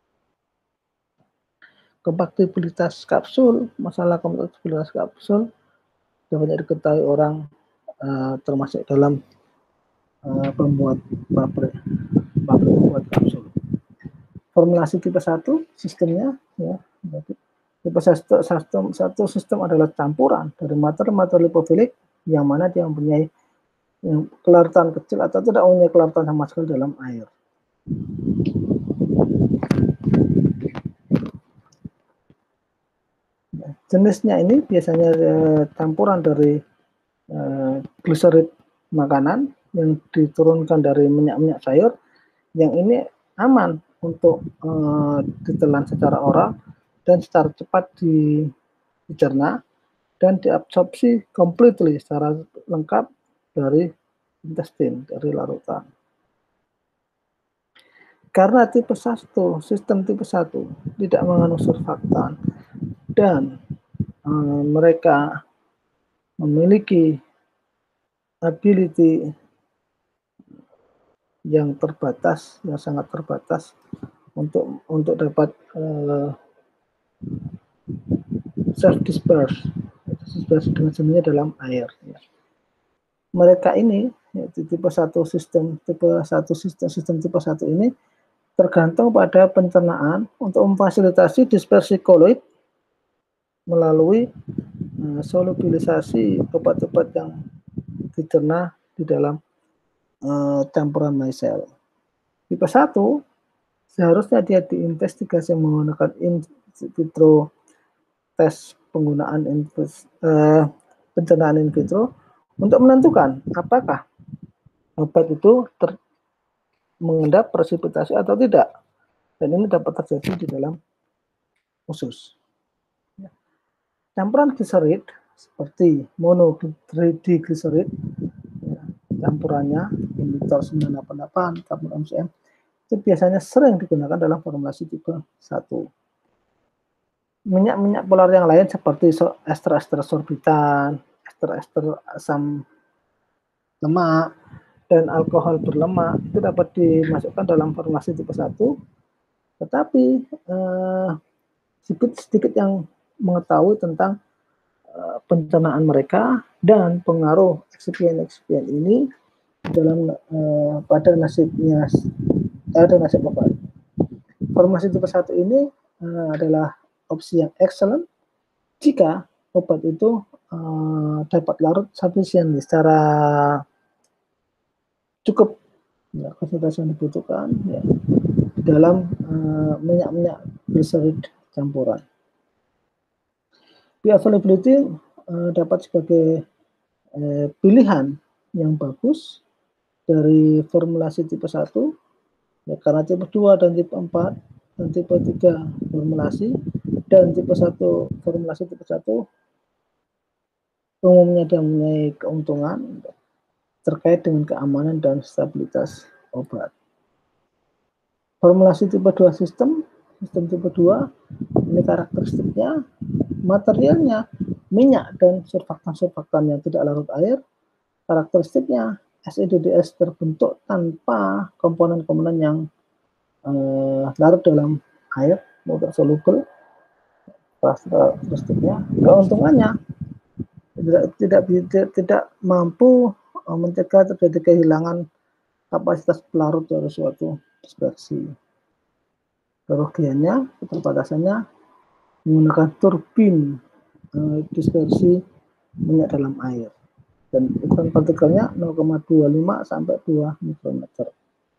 Kompatibilitas kapsul, masalah kompatibilitas kapsul banyak diketahui orang termasuk dalam pembuat pabrik membuat kapsul. Formulasi tipe 1 sistemnya ya, tipe 1 sistem adalah campuran dari materi lipofilik yang mana dia mempunyai kelarutan kecil atau tidak mempunyai kelarutan sama sekali dalam air. Jenisnya ini biasanya campuran dari gliserid makanan yang diturunkan dari minyak-minyak sayur yang ini aman untuk ditelan secara oral dan secara cepat dicerna dan diabsorpsi completely secara lengkap dari intestin, dari larutan. Karena tipe 1, sistem tipe 1 tidak mengandung surfaktan dan mereka memiliki ability yang terbatas, yang sangat terbatas untuk dapat self disperse dengan sendirinya dalam air. Mereka ini tipe 1 sistem tipe 1 sistem tipe 1 ini tergantung pada pencernaan untuk memfasilitasi dispersi koloid melalui solubilisasi obat-obat yang dicerna di dalam campuran micelle. Tipe 1 seharusnya dia diinvestigasi menggunakan in vitro tes penggunaan pencernaan in vitro untuk menentukan apakah obat itu mengendap presipitasi atau tidak. Dan ini dapat terjadi di dalam usus. Campuran gliserid seperti monodiglycerid, campurannya inhibitor 988 karbon MCM itu biasanya sering digunakan dalam formulasi tipe 1. Minyak-minyak polar yang lain seperti ester-ester sorbitan, ester-ester asam lemak, dan alkohol berlemak itu dapat dimasukkan dalam formulasi tipe 1, tetapi sedikit yang mengetahui tentang pencernaan mereka dan pengaruh eksipien ini dalam pada nasib obat. Formulasi tipe 1 ini adalah opsi yang excellent jika obat itu dapat larut sufficient secara cukup ya, konsentrasi yang dibutuhkan ya, dalam minyak-minyak gliserid campuran. Bioavailability dapat sebagai pilihan yang bagus dari formulasi tipe 1 ya, karena tipe 2 dan tipe 4 dan tipe 3 formulasi dan tipe 1 formulasi tipe 1 umumnya dia mempunyai keuntungan terkait dengan keamanan dan stabilitas obat. Formulasi tipe 2 sistem tipe 2 ini karakteristiknya materialnya minyak dan surfaktan yang tidak larut air. Karakteristiknya SIDDS terbentuk tanpa komponen-komponen yang larut dalam air, mudah soluble. Karakteristiknya, keuntungannya tidak mampu mencegah terjadi kehilangan kapasitas pelarut dari suatu dispersi. Kerugiannya, keterbatasannya menggunakan turbin dispersi minyak dalam air dan ukuran partikelnya 0,25 sampai 2 mikrometer.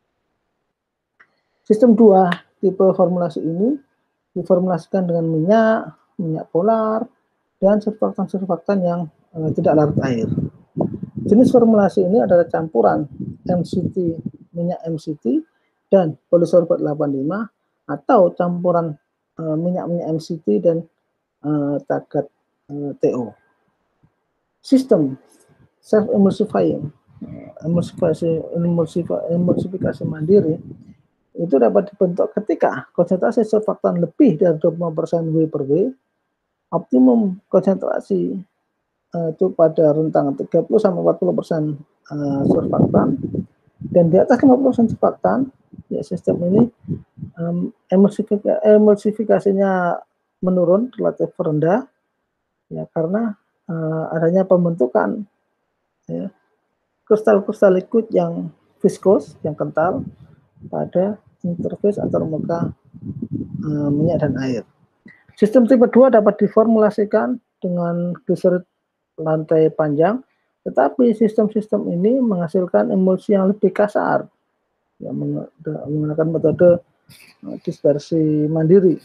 Sistem 2 tipe formulasi ini diformulasikan dengan minyak polar, dan surfaktan-surfaktan yang tidak larut air. Jenis formulasi ini adalah campuran MCT, minyak MCT, dan polisorbat 85, atau campuran minyak-minyak MCT dan tagat TO. Sistem self-emulsifying, emulsifikasi mandiri, itu dapat dibentuk ketika konsentrasi surfaktan lebih dari 20% W per W, optimum konsentrasi itu pada rentang 30-40% surfaktan, dan di atas 50% surfaktan, ya sistem ini emulsifikasinya menurun relatif rendah, ya karena adanya pembentukan ya, kristal-kristal liquid yang viskos, yang kental pada interface antar muka minyak dan air. Sistem tipe 2 dapat diformulasikan dengan gliserid lantai panjang, tetapi sistem-sistem ini menghasilkan emulsi yang lebih kasar, yang menggunakan metode dispersi mandiri.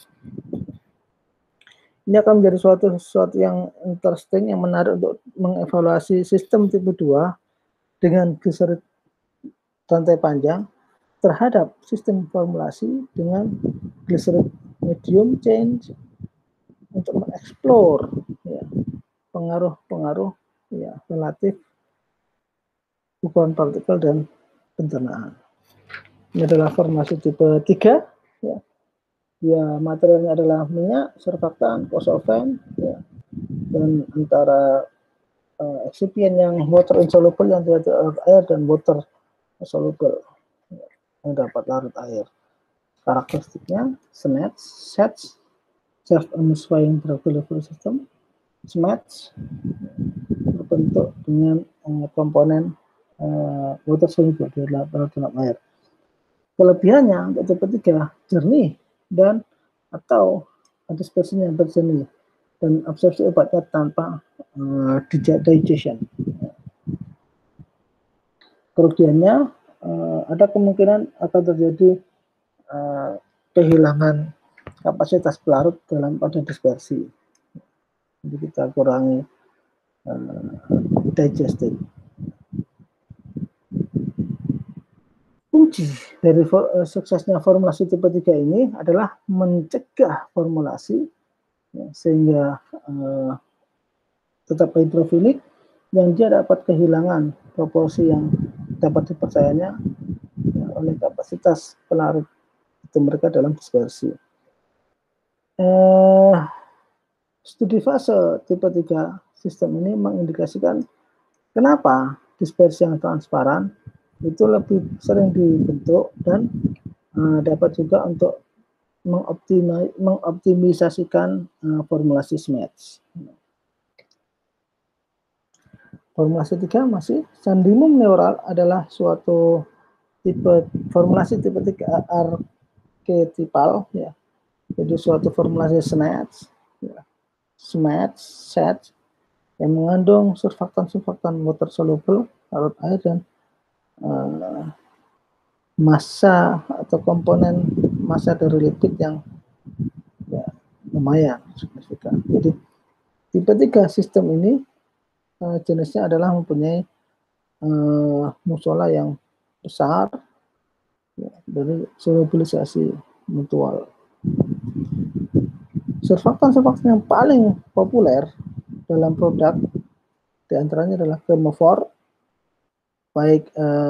Ini akan menjadi sesuatu yang interesting, yang menarik untuk mengevaluasi sistem tipe 2 dengan gliserid lantai panjang terhadap sistem formulasi dengan gliserid medium chain untuk mengeksplor ya, pengaruh-pengaruh ya, relatif ukuran partikel dan pencernaan. Ini adalah formulasi tipe 3 ya. Ya, materialnya adalah minyak, surfaktan, fosfofen ya, dan antara eksipien yang water insoluble yang tidak larut air dan water soluble. yang dapat larut air. Karakteristiknya SNATS, self-amplifying drug delivery system. SMATS berbentuk dengan komponen water soluble di dalam air. Kelebihannya untuk tipe 3 jernih dan atau dispersinya berjernih dan absorpsi obatnya tanpa digestion. Kerugiannya ada kemungkinan akan terjadi kehilangan kapasitas pelarut pada dispersi. Jadi kita kurangi digesting. Kunci dari suksesnya formulasi tipe 3 ini adalah mencegah formulasi ya, sehingga tetap hidrofilik yang dia dapat kehilangan proporsi yang dapat dipercayanya ya, oleh kapasitas pelarut itu mereka dalam dispersi. Studi fase tipe 3 sistem ini mengindikasikan kenapa dispersi yang transparan itu lebih sering dibentuk dan dapat juga untuk mengoptimisasikan formulasi SMATS. Formulasi 3 masih sandimum neural adalah suatu tipe formulasi tipe 3 arketipal ya. Jadi suatu formulasi SNATS ya. SMATS yang mengandung surfaktan water soluble larut air dan massa atau komponen massa dari lipid yang ya, lumayan signifikan. Jadi tipe 3 sistem ini jenisnya adalah mempunyai musola yang besar ya, dari solubilisasi mutual. Surfaktan yang paling populer dalam produk diantaranya adalah Chemophor, baik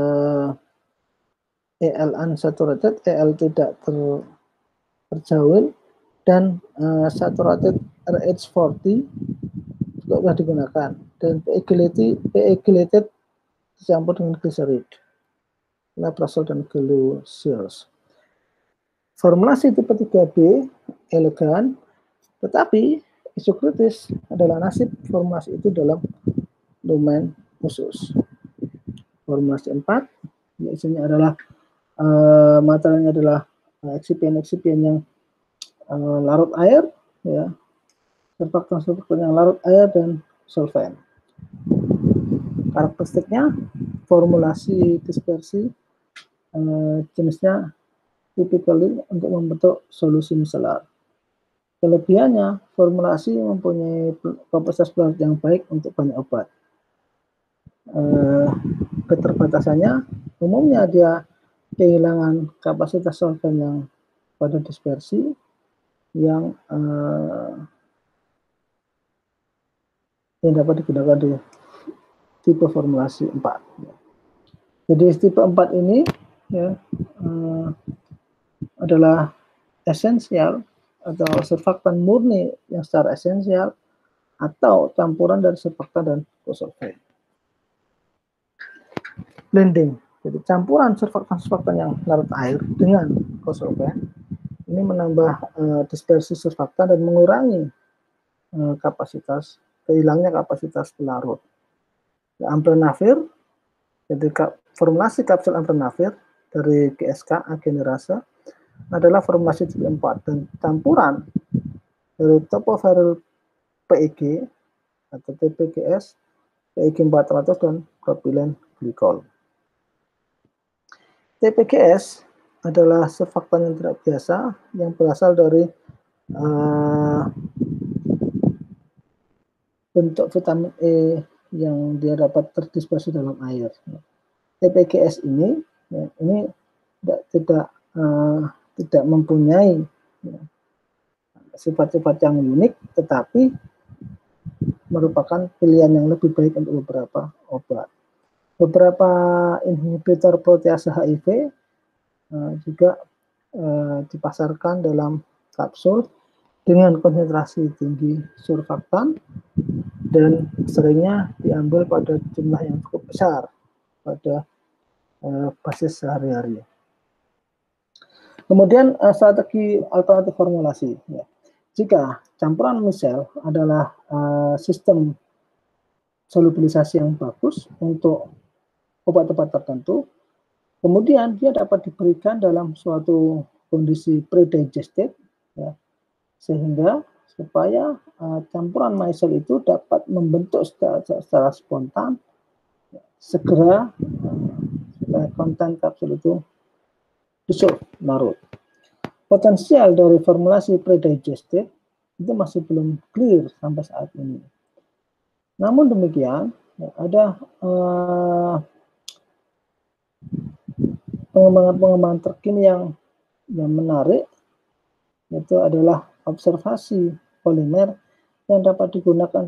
EL unsaturated, EL tidak terjauhin, dan saturated RH40 juga sudah digunakan, dan PE-gelated dicampur dengan glycerid, letrozole dan glucose. Formulasi tipe 3B elegan, tetapi isu kritis adalah nasib formulasi itu dalam domain khusus. Formulasi 4, isinya adalah materialnya adalah eksipien yang larut air, ya, surfaktan yang larut air dan solvent. Karakteristiknya formulasi dispersi jenisnya typically untuk membentuk solusi miselar. Kelebihannya, formulasi mempunyai kapasitas pelarut yang baik untuk banyak obat. Keterbatasannya, umumnya dia kehilangan kapasitas solvent yang pada dispersi yang dapat digunakan di tipe formulasi 4. Jadi tipe 4 ini ya, adalah esensial atau surfaktan murni yang secara esensial atau campuran dari surfaktan dan kosolvent. Blending, jadi campuran surfaktan yang larut air dengan kosolvent ini menambah dispersi surfaktan dan mengurangi kehilangnya kapasitas pelarut. Amprenavir, jadi formulasi kapsul amprenavir dari GSK Agenerase adalah formulasi tipe 4 dan campuran dari topoferil PEG atau TPGS, PEG 400 dan propilen glikol. TPGS adalah surfaktan yang tidak biasa yang berasal dari bentuk vitamin E yang dia dapat terdispersi dalam air. TPGS ini ya, ini tidak mempunyai sifat-sifat yang unik, tetapi merupakan pilihan yang lebih baik untuk beberapa obat. Beberapa inhibitor protease HIV juga dipasarkan dalam kapsul dengan konsentrasi tinggi surfaktan dan seringnya diambil pada jumlah yang cukup besar pada basis sehari-hari. Kemudian strategi alternatif formulasi. Ya. Jika campuran misel adalah sistem solubilisasi yang bagus untuk obat-obat tertentu, kemudian dia dapat diberikan dalam suatu kondisi pre-digested, ya, sehingga supaya campuran misel itu dapat membentuk secara spontan, ya, segera konten kapsul itu dissolve, larut. Potensial dari formulasi pre-digested itu masih belum clear sampai saat ini. Namun demikian, ya, ada pengembangan-pengembangan terkini yang menarik, yaitu adalah observasi polimer yang dapat digunakan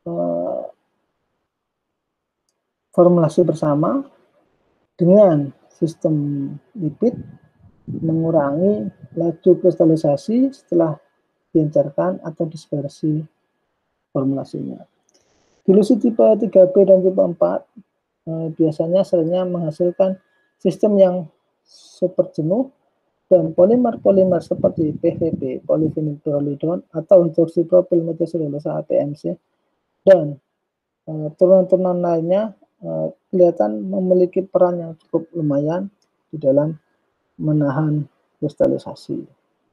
formulasi bersama dengan sistem lipid mengurangi laju kristalisasi setelah diencerkan atau dispersi formulasinya. Dilusi tipe 3B dan tipe 4 biasanya selnya menghasilkan sistem yang super jenuh dan polimer-polimer seperti PVP, polyvinylchloride, atau hidroksipropyl metiselulosa (PMC) dan turunan-turunan lainnya kelihatan memiliki peran yang cukup lumayan di dalam menahan kristalisasi.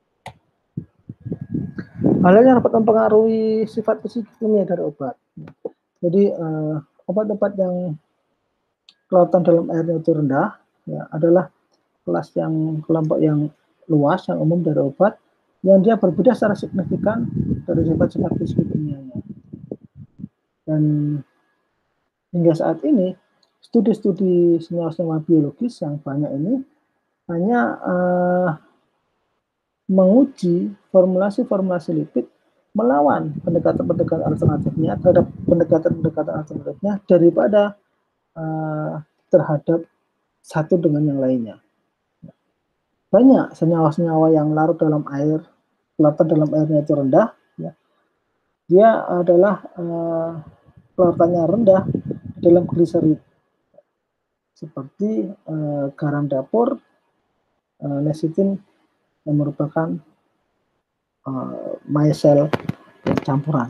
Hal yang dapat mempengaruhi sifat fisik kimia dari obat. Jadi obat-obat yang kelautan dalam airnya itu rendah, ya, adalah kelompok yang luas, yang umum dari obat, yang dia berbeda secara signifikan dari sifat-sifat fisik kimianya. Dan hingga saat ini, studi-studi senyawa-senyawa biologis yang banyak ini hanya menguji formulasi-formulasi lipid melawan pendekatan-pendekatan alternatifnya terhadap pendekatan-pendekatan alternatifnya daripada terhadap satu dengan yang lainnya. Banyak senyawa-senyawa yang larut dalam air, kelautan dalam airnya itu rendah, ya. Dia adalah kelautannya rendah dalam gliserid, seperti garam dapur, lecithin yang merupakan micelle campuran.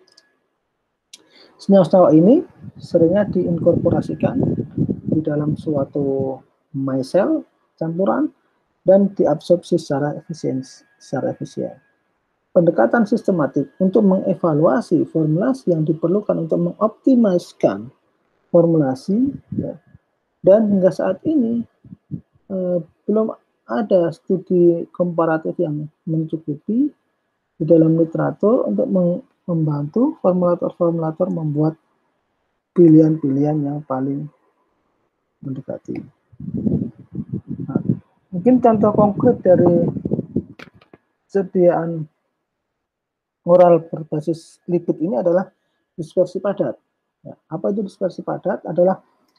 Senyawa-senyawa ini seringnya diinkorporasikan di dalam suatu micelle campuran dan diabsorpsi secara efisien. Pendekatan sistematik untuk mengevaluasi formulasi yang diperlukan untuk mengoptimalkan formulasi, ya, dan hingga saat ini belum ada studi komparatif yang mencukupi di dalam literatur untuk membantu formulator-formulator membuat pilihan-pilihan yang paling mendekati. Nah, mungkin contoh konkret dari sediaan oral berbasis lipid ini adalah dispersi padat. Ya, apa itu dispersi padat? Adalah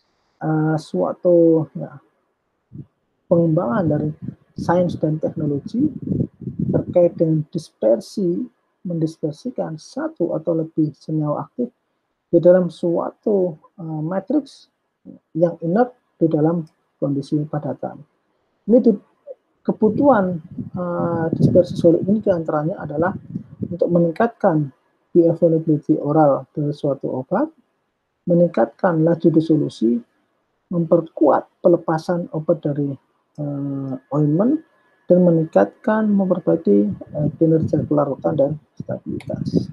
suatu pengembangan dari sains dan teknologi terkait dengan mendispersikan satu atau lebih senyawa aktif di dalam suatu matriks yang inert di dalam kondisi padatan. Ini kebutuhan dispersi solid ini diantaranya adalah untuk meningkatkan bioavailability oral dari suatu obat, meningkatkan laju disolusi, memperkuat pelepasan obat dari ointment, dan meningkatkan, memperbaiki kinerja kelarutan dan stabilitas.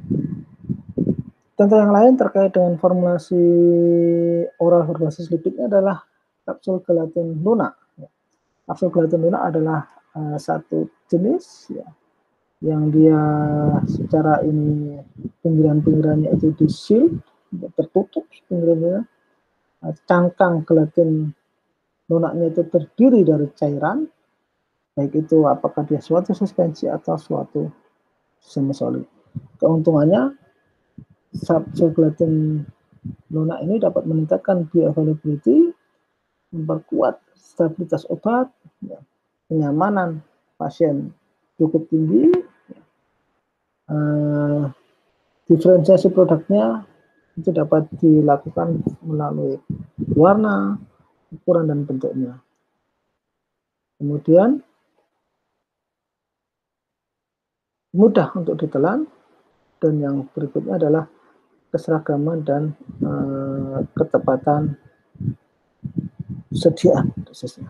Contoh yang lain terkait dengan formulasi oral berbasis lipidnya adalah kapsul gelatin lunak. Kapsul gelatin lunak adalah satu jenis, ya, yang dia secara ini pinggiran-pinggirannya itu di-seal, tertutup pinggirannya. Cangkang gelatin lunaknya itu terdiri dari cairan, baik itu apakah dia suatu suspensi atau suatu semi-solid. Keuntungannya, kapsul gelatin lunak ini dapat meningkatkan bioavailability, memperkuat stabilitas obat, ya, kenyamanan pasien cukup tinggi, diferensiasi produknya itu dapat dilakukan melalui warna, ukuran, dan bentuknya. Kemudian mudah untuk ditelan, dan yang berikutnya adalah keseragaman dan ketepatan sediaan dosisnya.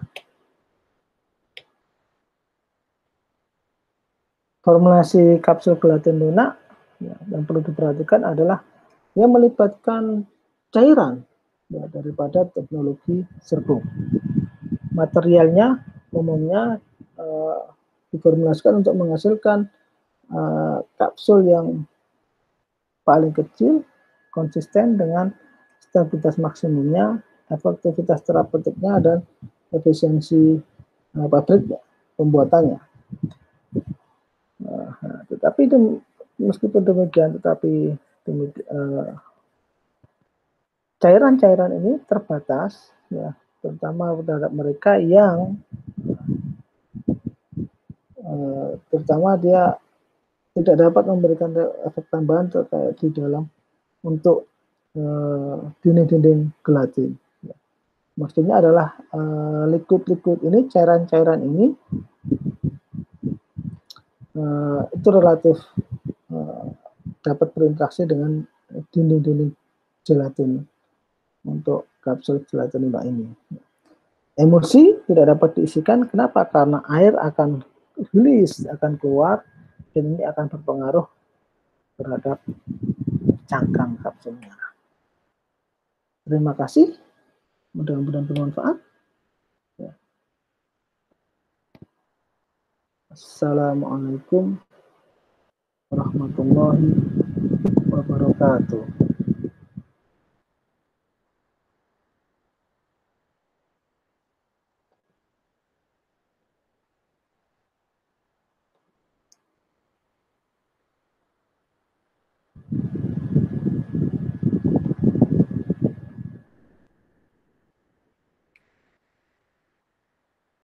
Formulasi kapsul gelatin lunak yang perlu diperhatikan adalah yang melibatkan cairan daripada teknologi serbuk. Materialnya umumnya diformulasikan untuk menghasilkan kapsul yang paling kecil, konsisten dengan stabilitas maksimumnya, efektivitas terapeutiknya, dan efisiensi pabrik pembuatannya. Tetapi meskipun demikian, tetapi cairan-cairan ini terbatas, ya, terutama terhadap mereka yang terutama dia tidak dapat memberikan efek tambahan terkait di dalam untuk dinding-dinding gelatin. Maksudnya adalah liquid-liquid ini, cairan-cairan ini itu relatif dapat berinteraksi dengan dinding-dinding gelatin untuk kapsul gelatin lunak ini. Emulsi tidak dapat diisikan, kenapa? Karena air akan release, akan keluar, dan ini akan berpengaruh terhadap cangkang kapsulnya. Terima kasih, mudah-mudahan bermanfaat. Ya. Assalamualaikum warahmatullahi wabarakatuh.